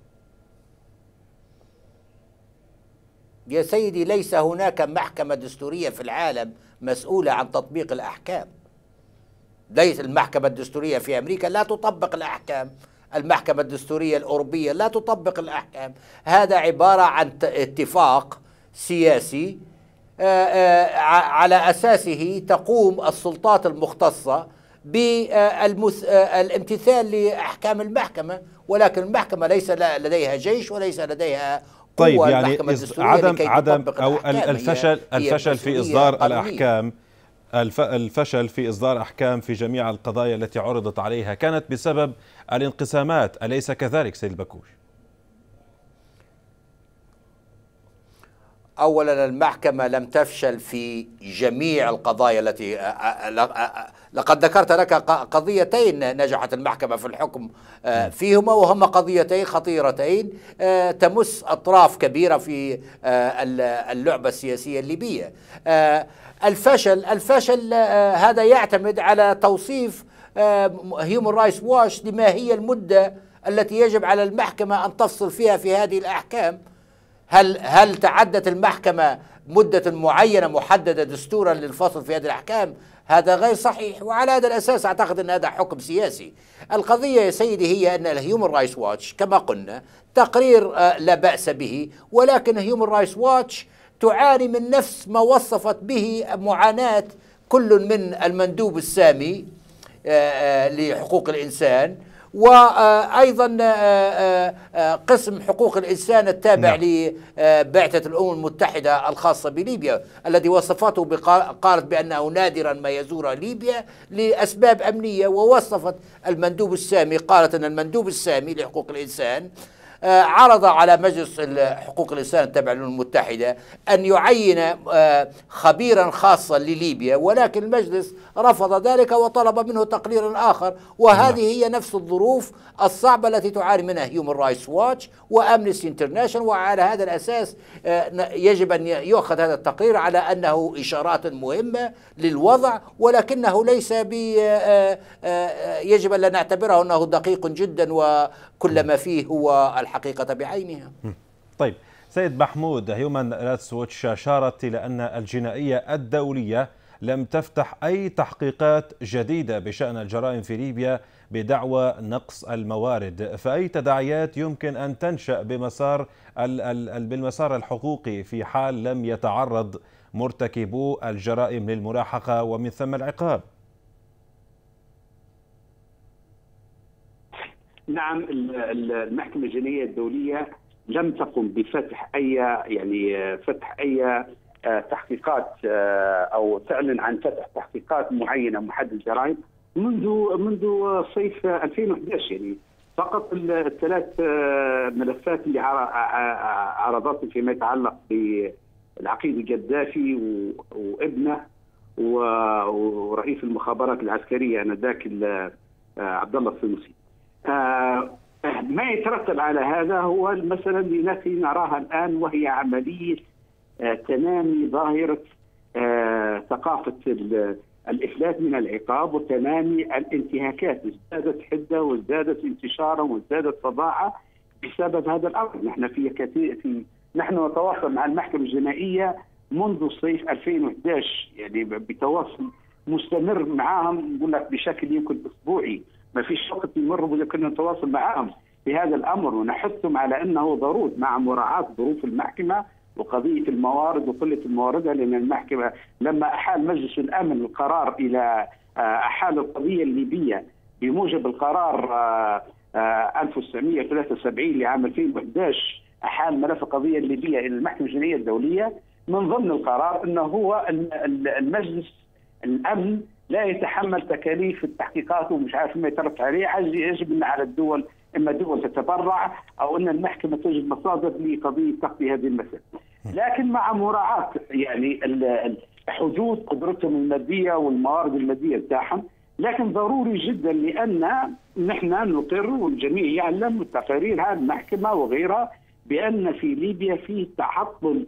يا سيدي، ليس هناك محكمة دستورية في العالم مسؤولة عن تطبيق الأحكام. ليس المحكمة الدستورية في أمريكا لا تطبق الأحكام، المحكمة الدستورية الأوروبية لا تطبق الأحكام. هذا عبارة عن اتفاق سياسي على أساسه تقوم السلطات المختصة بالامتثال لأحكام المحكمة، ولكن المحكمة ليس لديها جيش وليس لديها. طيب، يعني عدم أو الفشل في إصدار الأحكام، الفشل في إصدار أحكام في جميع القضايا التي عرضت عليها كانت بسبب الانقسامات، أليس كذلك سيد البكوش؟ أولا، المحكمة لم تفشل في جميع القضايا التي لقد ذكرت لك قضيتين نجحت المحكمة في الحكم فيهما، وهما قضيتين خطيرتين تمس أطراف كبيرة في اللعبة السياسية الليبية. الفشل هذا يعتمد على توصيف هيومن رايتس واتش لما هي المدة التي يجب على المحكمة أن تفصل فيها في هذه الأحكام. هل تعدت المحكمة مدة معينة محددة دستورا للفصل في هذه الأحكام؟ هذا غير صحيح، وعلى هذا الأساس أعتقد أن هذا حكم سياسي. القضية يا سيدي هي أن الهيومن رايتس واتش كما قلنا تقرير لا بأس به، ولكن هيومن رايتس واتش تعاني من نفس ما وصفت به معاناة كل من المندوب السامي لحقوق الإنسان، وأيضا قسم حقوق الإنسان التابع لبعثة الأمم المتحدة الخاصة بليبيا، الذي وصفته قالت بأنه نادرا ما يزور ليبيا لأسباب أمنية. ووصفت المندوب السامي، قالت أن المندوب السامي لحقوق الإنسان عرض على مجلس حقوق الإنسان التابع للأمم المتحدة أن يعين خبيرا خاصا لليبيا، ولكن المجلس رفض ذلك وطلب منه تقريرا آخر. وهذه هي نفس الظروف الصعبة التي تعاني منها هيومن رايتس واتش وأمنستي انترناشونال. وعلى هذا الأساس يجب أن يؤخذ هذا التقرير على أنه إشارات مهمة للوضع، ولكنه ليس يجب أن لا نعتبره أنه دقيق جدا وكل ما فيه هو الحقيقة بعينها. طيب سيد محمود، هيومن رايتس واتش أشارت إلى أن الجنائية الدولية لم تفتح أي تحقيقات جديدة بشأن الجرائم في ليبيا بدعوى نقص الموارد، فأي تداعيات يمكن أن تنشأ بالمسار الحقوقي في حال لم يتعرض مرتكبو الجرائم للملاحقة ومن ثم العقاب؟ نعم، المحكمة الجنائية الدولية لم تقم بفتح أي تحقيقات أو تعلن عن فتح تحقيقات معينة محددة الجرائم منذ صيف 2011. يعني فقط الثلاث ملفات اللي عرضتهم فيما يتعلق بالعقيد القذافي وابنه ورئيس المخابرات العسكرية آنذاك عبد الله السنوسي. ما يترتب على هذا هو المسألة التي نراها الآن، وهي عملية تنامي ظاهرة ثقافة الإفلات من العقاب وتنامي الانتهاكات، ازدادت حدة وازدادت انتشارا وازدادت فظاعة بسبب هذا الأمر. نحن نتواصل مع المحكمة الجنائية منذ صيف 2011، يعني بتواصل مستمر معهم، نقول لك بشكل يمكن أسبوعي، ما فيش وقت يمر بدون كنا نتواصل معهم في هذا الامر، ونحثهم على انه ضروري مع مراعاه ظروف المحكمه وقضيه الموارد وقله مواردها، لان المحكمه لما احال مجلس الامن القرار الى احال القضيه الليبيه بموجب القرار 1973 لعام 2011 احال ملف القضيه الليبيه الى المحكمه الجنائيه الدوليه. من ضمن القرار انه هو المجلس الامن لا يتحمل تكاليف التحقيقات ومش عارف ما يترتب عليه، يجب ان على الدول اما الدول تتبرع او ان المحكمه توجد مصادر لقضيه تقضي هذه المسائل. لكن مع مراعاه يعني حدود قدرتهم الماديه والموارد الماديه بتاعهم، لكن ضروري جدا لان نحن نقر والجميع يعلم تقارير هذه المحكمه وغيرها بان في ليبيا في تعطل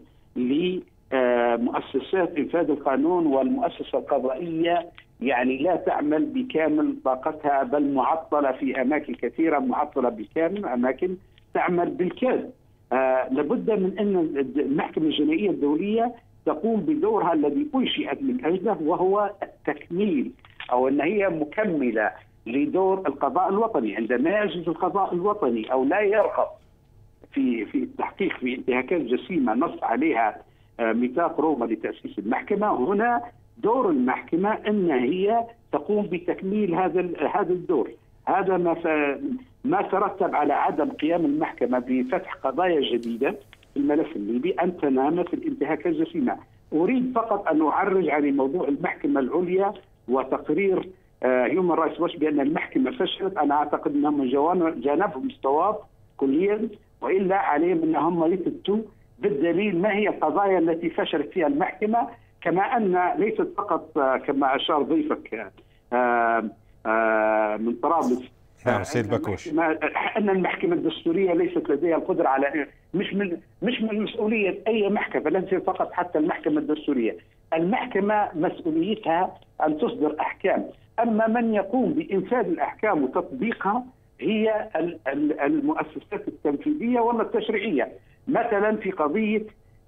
لمؤسسات انفاذ القانون، والمؤسسه القضائيه يعني لا تعمل بكامل طاقتها، بل معطله في اماكن كثيره، معطله بكامل اماكن تعمل بالكاد. لابد من ان المحكمه الجنائيه الدوليه تقوم بدورها الذي انشئت من اجله، وهو التكميل او ان هي مكمله لدور القضاء الوطني. عندما يجوز القضاء الوطني او لا يرغب في التحقيق في انتهاكات جسيمه نص عليها ميثاق روما لتاسيس المحكمه، هنا دور المحكمه ان هي تقوم بتكميل هذا الدور. هذا ما ترتب على عدم قيام المحكمه بفتح قضايا جديده في الملف الليبي ان تنام في الانتهاكات الجسيمه. اريد فقط ان اعرج على موضوع المحكمه العليا وتقرير هيومن رايتس واتش بان المحكمه فشلت. انا اعتقد انهم جانبهم الصواب كليا، والا عليهم انهم يثبتوا بالدليل ما هي القضايا التي فشلت فيها المحكمه، كما ان ليست فقط كما اشار ضيفك من طرابلس نعم سيد بكوش ان المحكمه الدستوريه ليست لديها القدره على مش من مسؤوليه اي محكمه، ليس فقط حتى المحكمه الدستوريه. المحكمه مسؤوليتها ان تصدر احكام، اما من يقوم بانفاذ الاحكام وتطبيقها هي المؤسسات التنفيذيه ولا التشريعيه. مثلا في قضيه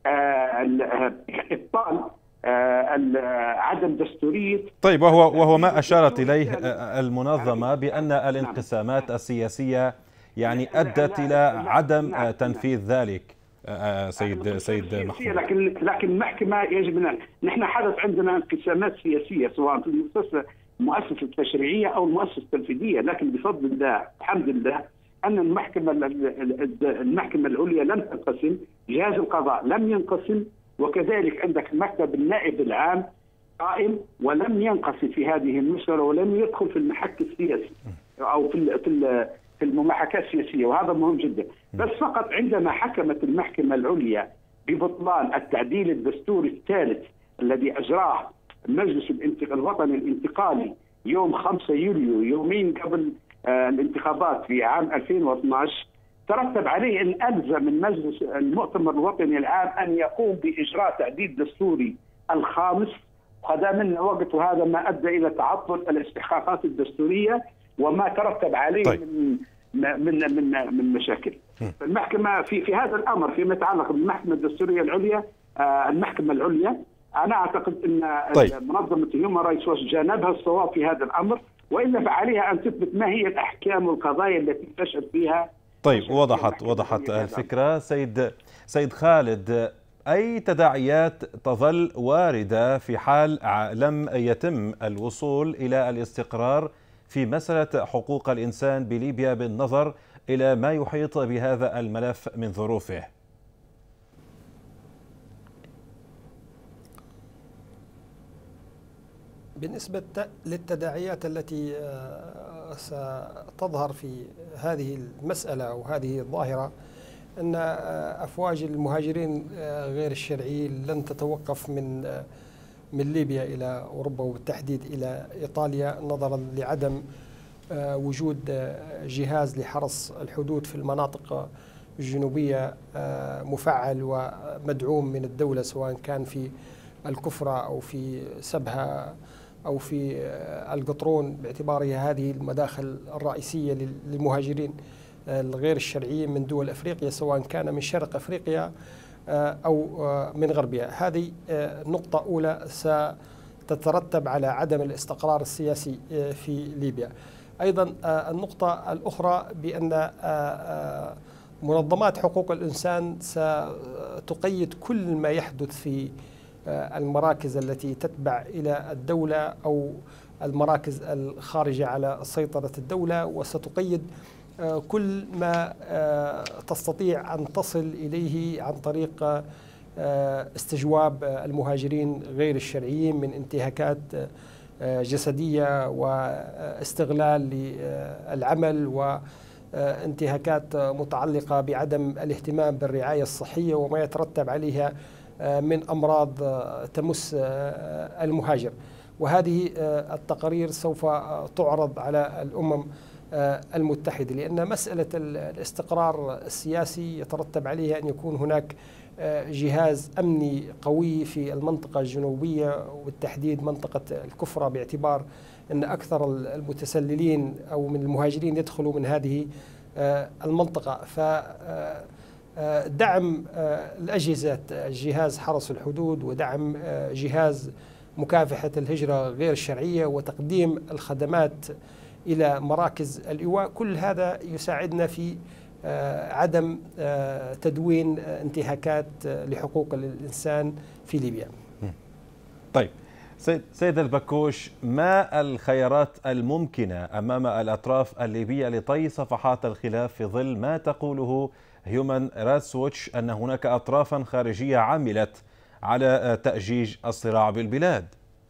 ابطال عدم دستوريه. طيب وهو ما اشارت اليه المنظمه بان الانقسامات السياسيه يعني ادت الى عدم تنفيذ ذلك. سيد محمود، لكن المحكمه يجب نحن حدث عندنا انقسامات سياسيه سواء في المؤسسه التشريعيه او المؤسسه التنفيذيه، لكن بفضل الله الحمد لله ان المحكمه العليا لم تنقسم، جهاز القضاء لم ينقسم، وكذلك عندك المكتب النائب العام قائم ولم ينقسم في هذه المسألة ولم يدخل في المحك السياسي او في المماحكات السياسيه، وهذا مهم جدا. بس فقط عندما حكمت المحكمه العليا ببطلان التعديل الدستوري الثالث الذي اجراه مجلس الوطني الانتقالي يوم 5 يوليو يومين قبل الانتخابات في عام 2012، ترتب عليه ان الزم المجلس المؤتمر الوطني العام ان يقوم باجراء تعديل دستوري الخامس، وخذا منا وقت، وهذا ما ادى الى تعطل الاستحقاقات الدستوريه وما ترتب عليه طيب. من مشاكل. المحكمه في هذا الامر فيما يتعلق بالمحكمه الدستوريه العليا، المحكمه العليا انا اعتقد ان طيب. منظمه هيومن رايتس واتش جانبها الصواب في هذا الامر، والا فعليها ان تثبت ما هي الاحكام والقضايا التي فشل فيها. طيب وضحت الفكره. سيد خالد، أي تداعيات تظل واردة في حال لم يتم الوصول إلى الاستقرار في مسألة حقوق الإنسان بليبيا بالنظر إلى ما يحيط بهذا الملف من ظروفه؟ بالنسبة للتداعيات التي ستظهر في هذه المسألة أو هذه الظاهرة، أن أفواج المهاجرين غير الشرعيين لن تتوقف من ليبيا إلى أوروبا وبالتحديد إلى إيطاليا، نظرا لعدم وجود جهاز لحرس الحدود في المناطق الجنوبية مفعل ومدعوم من الدولة، سواء كان في الكفرة أو في سبها أو في القطرون، باعتبارها هذه المداخل الرئيسية للمهاجرين الغير الشرعيين من دول أفريقيا، سواء كان من شرق أفريقيا أو من غربها. هذه نقطة أولى ستترتب على عدم الاستقرار السياسي في ليبيا. أيضا النقطة الأخرى بأن منظمات حقوق الإنسان ستقيد كل ما يحدث في المراكز التي تتبع إلى الدولة أو المراكز الخارجة على سيطرة الدولة، وستقيد كل ما تستطيع أن تصل إليه عن طريق استجواب المهاجرين غير الشرعيين من انتهاكات جسدية واستغلال للعمل وانتهاكات متعلقة بعدم الاهتمام بالرعاية الصحية وما يترتب عليها من أمراض تمس المهاجر. وهذه التقارير سوف تعرض على الأمم المتحدة، لأن مسألة الاستقرار السياسي يترتب عليها أن يكون هناك جهاز أمني قوي في المنطقة الجنوبية وبالتحديد منطقة الكفرة، باعتبار أن أكثر المتسللين أو من المهاجرين يدخلوا من هذه المنطقة. فدعم الأجهزة جهاز حرس الحدود ودعم جهاز مكافحة الهجرة غير الشرعية وتقديم الخدمات إلى مراكز الإيواء، كل هذا يساعدنا في عدم تدوين انتهاكات لحقوق الإنسان في ليبيا. طيب سيد البكوش، ما الخيارات الممكنة أمام الأطراف الليبية لطي صفحات الخلاف في ظل ما تقوله هيومن رايتس ووتش أن هناك أطرافا خارجية عملت على تأجيج الصراع بالبلاد؟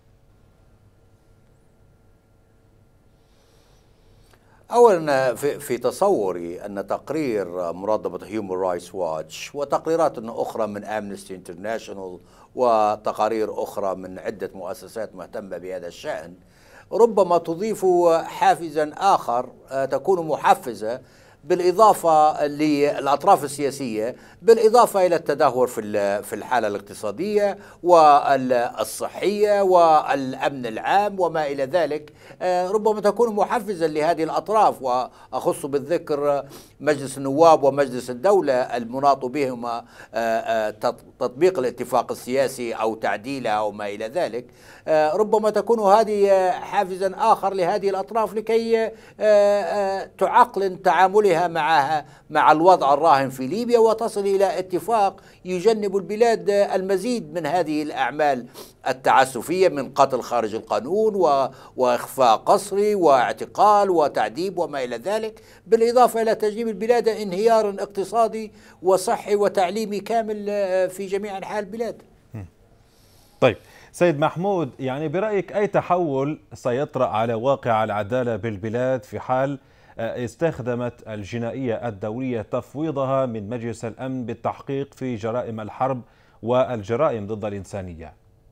أولا في تصوري أن تقرير منظمة هيومن رايتس واتش وتقريرات أخرى من أمنستي انترناشونال وتقارير أخرى من عدة مؤسسات مهتمة بهذا الشأن ربما تضيف حافزا آخر، تكون محفزة بالإضافة للأطراف السياسية، بالإضافة إلى التدهور في الحالة الاقتصادية والصحية والأمن العام وما إلى ذلك، ربما تكون محفزا لهذه الأطراف. وأخص بالذكر مجلس النواب ومجلس الدولة المناط بهما تطبيق الاتفاق السياسي أو تعديله أو ما إلى ذلك. ربما تكون هذه حافزا آخر لهذه الأطراف لكي تعقل تعاملها مع الوضع الراهن في ليبيا وتصل إلى اتفاق يجنب البلاد المزيد من هذه الأعمال التعسفية من قتل خارج القانون وإخفاء قسري واعتقال وتعذيب وما إلى ذلك، بالإضافة إلى تجنيب البلاد انهيار اقتصادي وصحي وتعليمي كامل في جميع أنحاء البلاد. طيب سيد محمود، يعني برأيك أي تحول سيطرأ على واقع العدالة بالبلاد في حال استخدمت الجنائية الدولية تفويضها من مجلس الأمن بالتحقيق في جرائم الحرب والجرائم ضد الإنسانية؟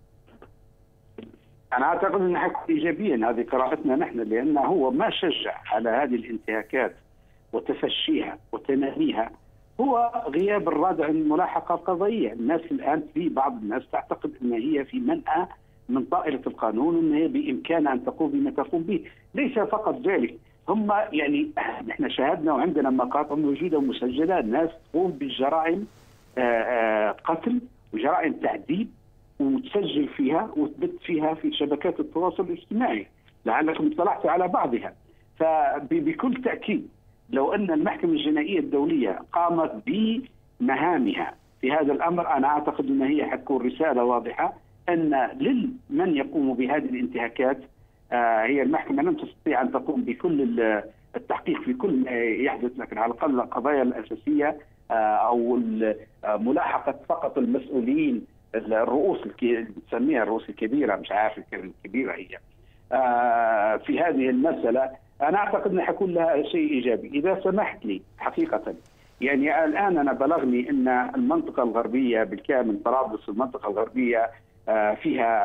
أنا أعتقد أن حكم إيجابيا، هذه قراءتنا نحن، لأنه هو ما شجع على هذه الانتهاكات وتفشيها وتناميها هو غياب الرادع الملاحقة القضائية. الناس الآن، في بعض الناس تعتقد أن هي في منأى من طائلة القانون وأن هي بإمكانها أن تقوم بما تقوم به. ليس فقط ذلك، هم يعني نحن شاهدنا وعندنا مقاطع موجودة ومسجلة ناس تقوم بالجرائم قتل وجرائم تعذيب وتسجل فيها وتبث فيها في شبكات التواصل الاجتماعي، لعلكم اطلعتوا على بعضها. فبكل تأكيد لو أن المحكمة الجنائية الدولية قامت بمهامها في هذا الأمر، أنا أعتقد أن هي حتكون رسالة واضحة أن لمن يقوم بهذه الانتهاكات هي المحكمة لم تستطيع أن تقوم بكل التحقيق في كل ما يحدث، لكن على الأقل القضايا الأساسية أو ملاحقة فقط المسؤولين، الرؤوس نسميها الرؤوس الكبيرة، مش عارف الكبيرة هي في هذه المسألة. أنا أعتقد أن حيكون لها شيء إيجابي. إذا سمحت لي حقيقة، يعني الآن أنا بلغني أن المنطقة الغربية بالكامل، طرابلس المنطقة الغربية فيها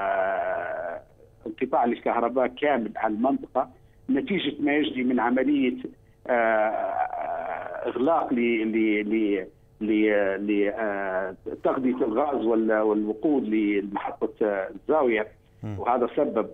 انقطاع للكهرباء كامل على المنطقة نتيجة ما يجري من عملية إغلاق لتغذية الغاز والوقود لمحطة الزاوية، وهذا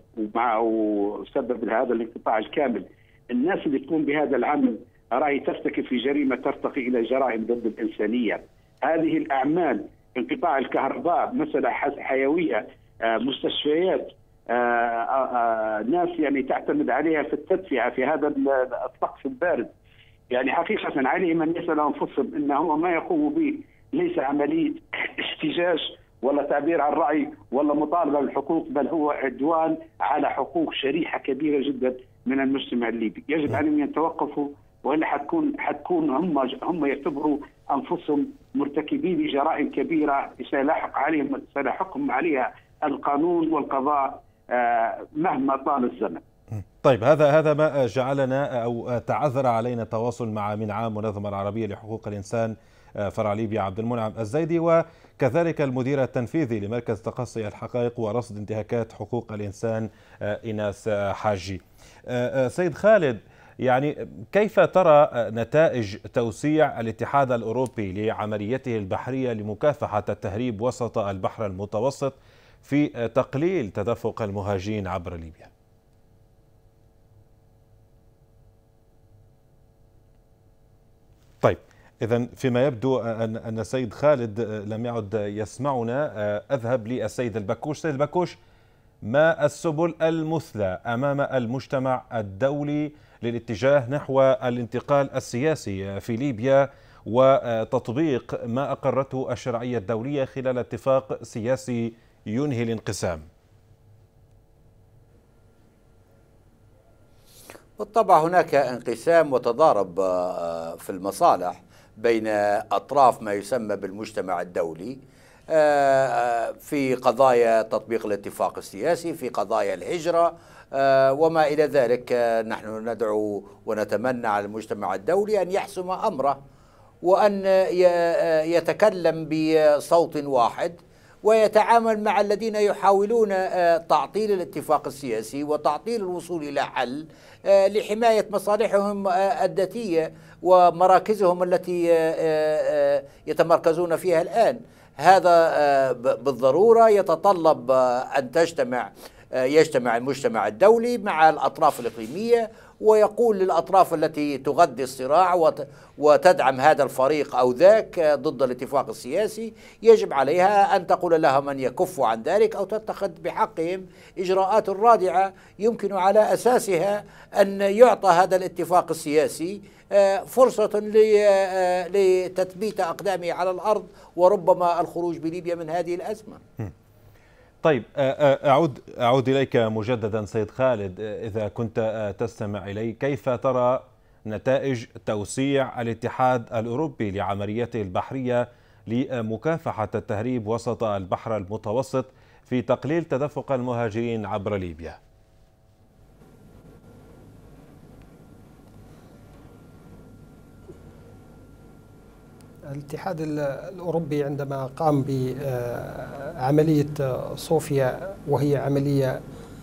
سبب هذا الانقطاع الكامل. الناس اللي تقوم بهذا العمل راهي ترتكب في جريمة ترتقي إلى جرائم ضد الإنسانية. هذه الأعمال، انقطاع الكهرباء مسألة حيوية، مستشفيات ناس يعني تعتمد عليها في التدفئة في هذا الطقس البارد. يعني حقيقة عليهم أن يسألوا أنفسهم أن هم ما يقوموا به ليس عملية احتجاج ولا تعبير عن رأي ولا مطالبة بالحقوق، بل هو عدوان على حقوق شريحة كبيرة جدا من المجتمع الليبي. يجب عليهم يتوقفوا، وإلا حتكون هم يعتبروا أنفسهم مرتكبين لجرائم كبيرة سيلاحقهم عليها القانون والقضاء مهما طال الزمن. طيب، هذا ما جعلنا أو تعذر علينا التواصل مع من عام المنظمة العربية لحقوق الإنسان فرع ليبيا عبد المنعم الزيدي، وكذلك المدير التنفيذي لمركز تقصي الحقائق ورصد انتهاكات حقوق الإنسان إيناس حاجي. سيد خالد، يعني كيف ترى نتائج توسيع الاتحاد الأوروبي لعمليته البحرية لمكافحة التهريب وسط البحر المتوسط في تقليل تدفق المهاجرين عبر ليبيا؟ طيب، إذن فيما يبدو أن السيد خالد لم يعد يسمعنا، أذهب للسيد البكوش. سيد البكوش، ما السبل المثلى أمام المجتمع الدولي للاتجاه نحو الانتقال السياسي في ليبيا وتطبيق ما أقرته الشرعية الدولية خلال اتفاق سياسي ينهي الانقسام؟ بالطبع هناك انقسام وتضارب في المصالح بين أطراف ما يسمى بالمجتمع الدولي في قضايا تطبيق الاتفاق السياسي، في قضايا الهجرة وما إلى ذلك. نحن ندعو ونتمنى على المجتمع الدولي أن يحسم أمره وأن يتكلم بصوت واحد ويتعامل مع الذين يحاولون تعطيل الاتفاق السياسي وتعطيل الوصول إلى حل لحماية مصالحهم الذاتية ومراكزهم التي يتمركزون فيها الآن. هذا بالضرورة يتطلب أن يجتمع المجتمع الدولي مع الأطراف الإقليمية ويقول للأطراف التي تغذي الصراع وتدعم هذا الفريق أو ذاك ضد الاتفاق السياسي، يجب عليها أن تقول لهم أن يكفوا عن ذلك أو تتخذ بحقهم إجراءات رادعة يمكن على أساسها أن يعطى هذا الاتفاق السياسي فرصة لتثبيت أقدامه على الأرض وربما الخروج بليبيا من هذه الأزمة. طيب، أعود إليك مجددا سيد خالد، إذا كنت تستمع إلي، كيف ترى نتائج توسيع الاتحاد الأوروبي لعمليته البحرية لمكافحة التهريب وسط البحر المتوسط في تقليل تدفق المهاجرين عبر ليبيا؟ الاتحاد الأوروبي عندما قام بعملية صوفيا، وهي عملية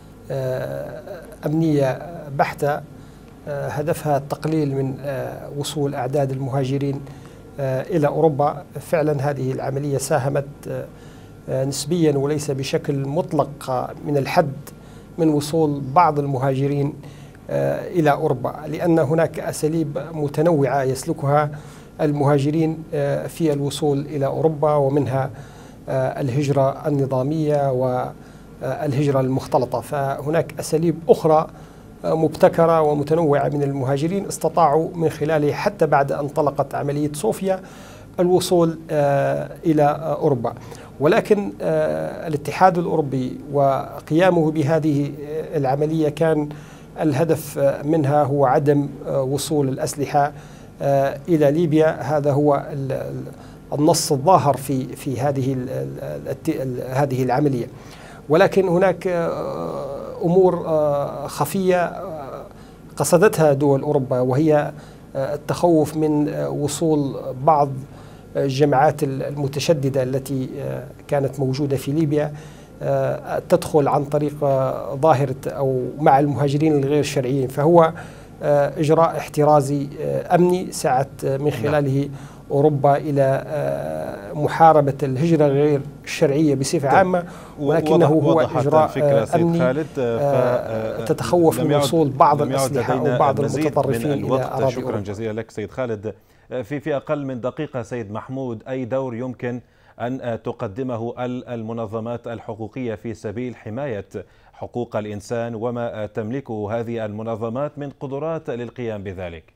أمنية بحتة هدفها التقليل من وصول أعداد المهاجرين إلى أوروبا، فعلا هذه العملية ساهمت نسبيا وليس بشكل مطلق من الحد من وصول بعض المهاجرين إلى أوروبا، لأن هناك أساليب متنوعة يسلكها المهاجرين في الوصول إلى أوروبا، ومنها الهجرة النظامية والهجرة المختلطة. فهناك أساليب أخرى مبتكرة ومتنوعة من المهاجرين استطاعوا من خلاله حتى بعد أن انطلقت عملية صوفيا الوصول إلى أوروبا. ولكن الاتحاد الأوروبي وقيامه بهذه العملية كان الهدف منها هو عدم وصول الأسلحة إلى ليبيا. هذا هو النص الظاهر في هذه العملية. ولكن هناك أمور خفية قصدتها دول أوروبا، وهي التخوف من وصول بعض الجماعات المتشددة التي كانت موجودة في ليبيا تدخل عن طريق ظاهرة أو مع المهاجرين الغير شرعيين. فهو إجراء احترازي أمني سعت من خلاله أوروبا إلى محاربة الهجرة غير الشرعية بصفة عامة، ولكنه هو إجراء أمني تتخوف من وصول بعض الأسلحة أو بعض المتطرفين إلى أراضي شكرا أوروبا. جزيلا لك سيد خالد. في أقل من دقيقة سيد محمود، أي دور يمكن أن تقدمه المنظمات الحقوقية في سبيل حماية حقوق الإنسان وما تملكه هذه المنظمات من قدرات للقيام بذلك؟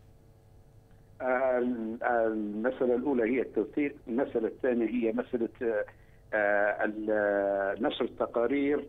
المسألة الأولى هي التوثيق، المسألة الثانية هي مسألة نشر التقارير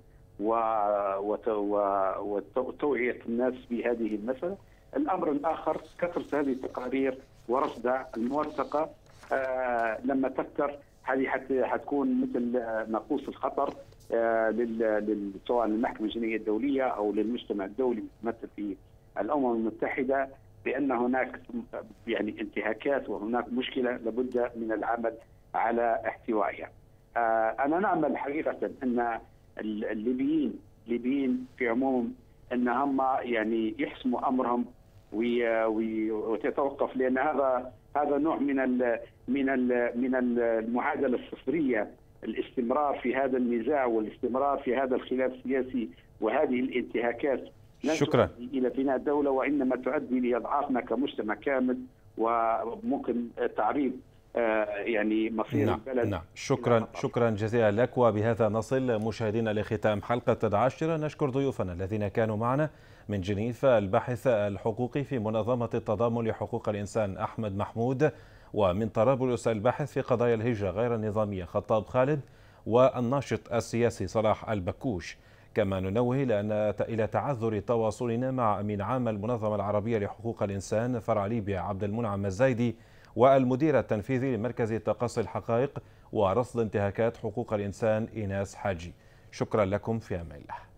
وتوعية الناس بهذه المسألة. الأمر الآخر كثرة هذه التقارير ورصدها الموثقة لما تكثر هذه حتكون مثل ناقوس الخطر سواء للمحكمة الجنائية الدولية أو للمجتمع الدولي المتمثل في الأمم المتحدة بأن هناك يعني انتهاكات وهناك مشكلة لابد من العمل على احتوائها. أنا نعمل حقيقة أن الليبيين في عموم أن هم يعني يحسموا أمرهم وتتوقف، لأن هذا نوع من المعادلة الصفرية، الاستمرار في هذا النزاع والاستمرار في هذا الخلاف السياسي وهذه الانتهاكات لا تؤدي إلى بناء دولة، وإنما تؤدي لإضعافنا كمجتمع كامل وممكن تعريض يعني مصير البلد. نعم. شكرا جزيلا لك. وبهذا نصل مشاهدينا لختام حلقة 10. نشكر ضيوفنا الذين كانوا معنا من جنيف الباحث الحقوقي في منظمة التضامن لحقوق الإنسان أحمد محمود، ومن طرابلس الباحث في قضايا الهجرة غير النظامية خطاب خالد، والناشط السياسي صلاح البكوش. كما ننوه إلى تعذر تواصلنا مع أمين عام المنظمة العربية لحقوق الإنسان فرع ليبيا عبد المنعم الزايدي، والمدير التنفيذي لمركز تقصي الحقائق ورصد انتهاكات حقوق الإنسان إيناس حاجي. شكرا لكم، في أمان الله.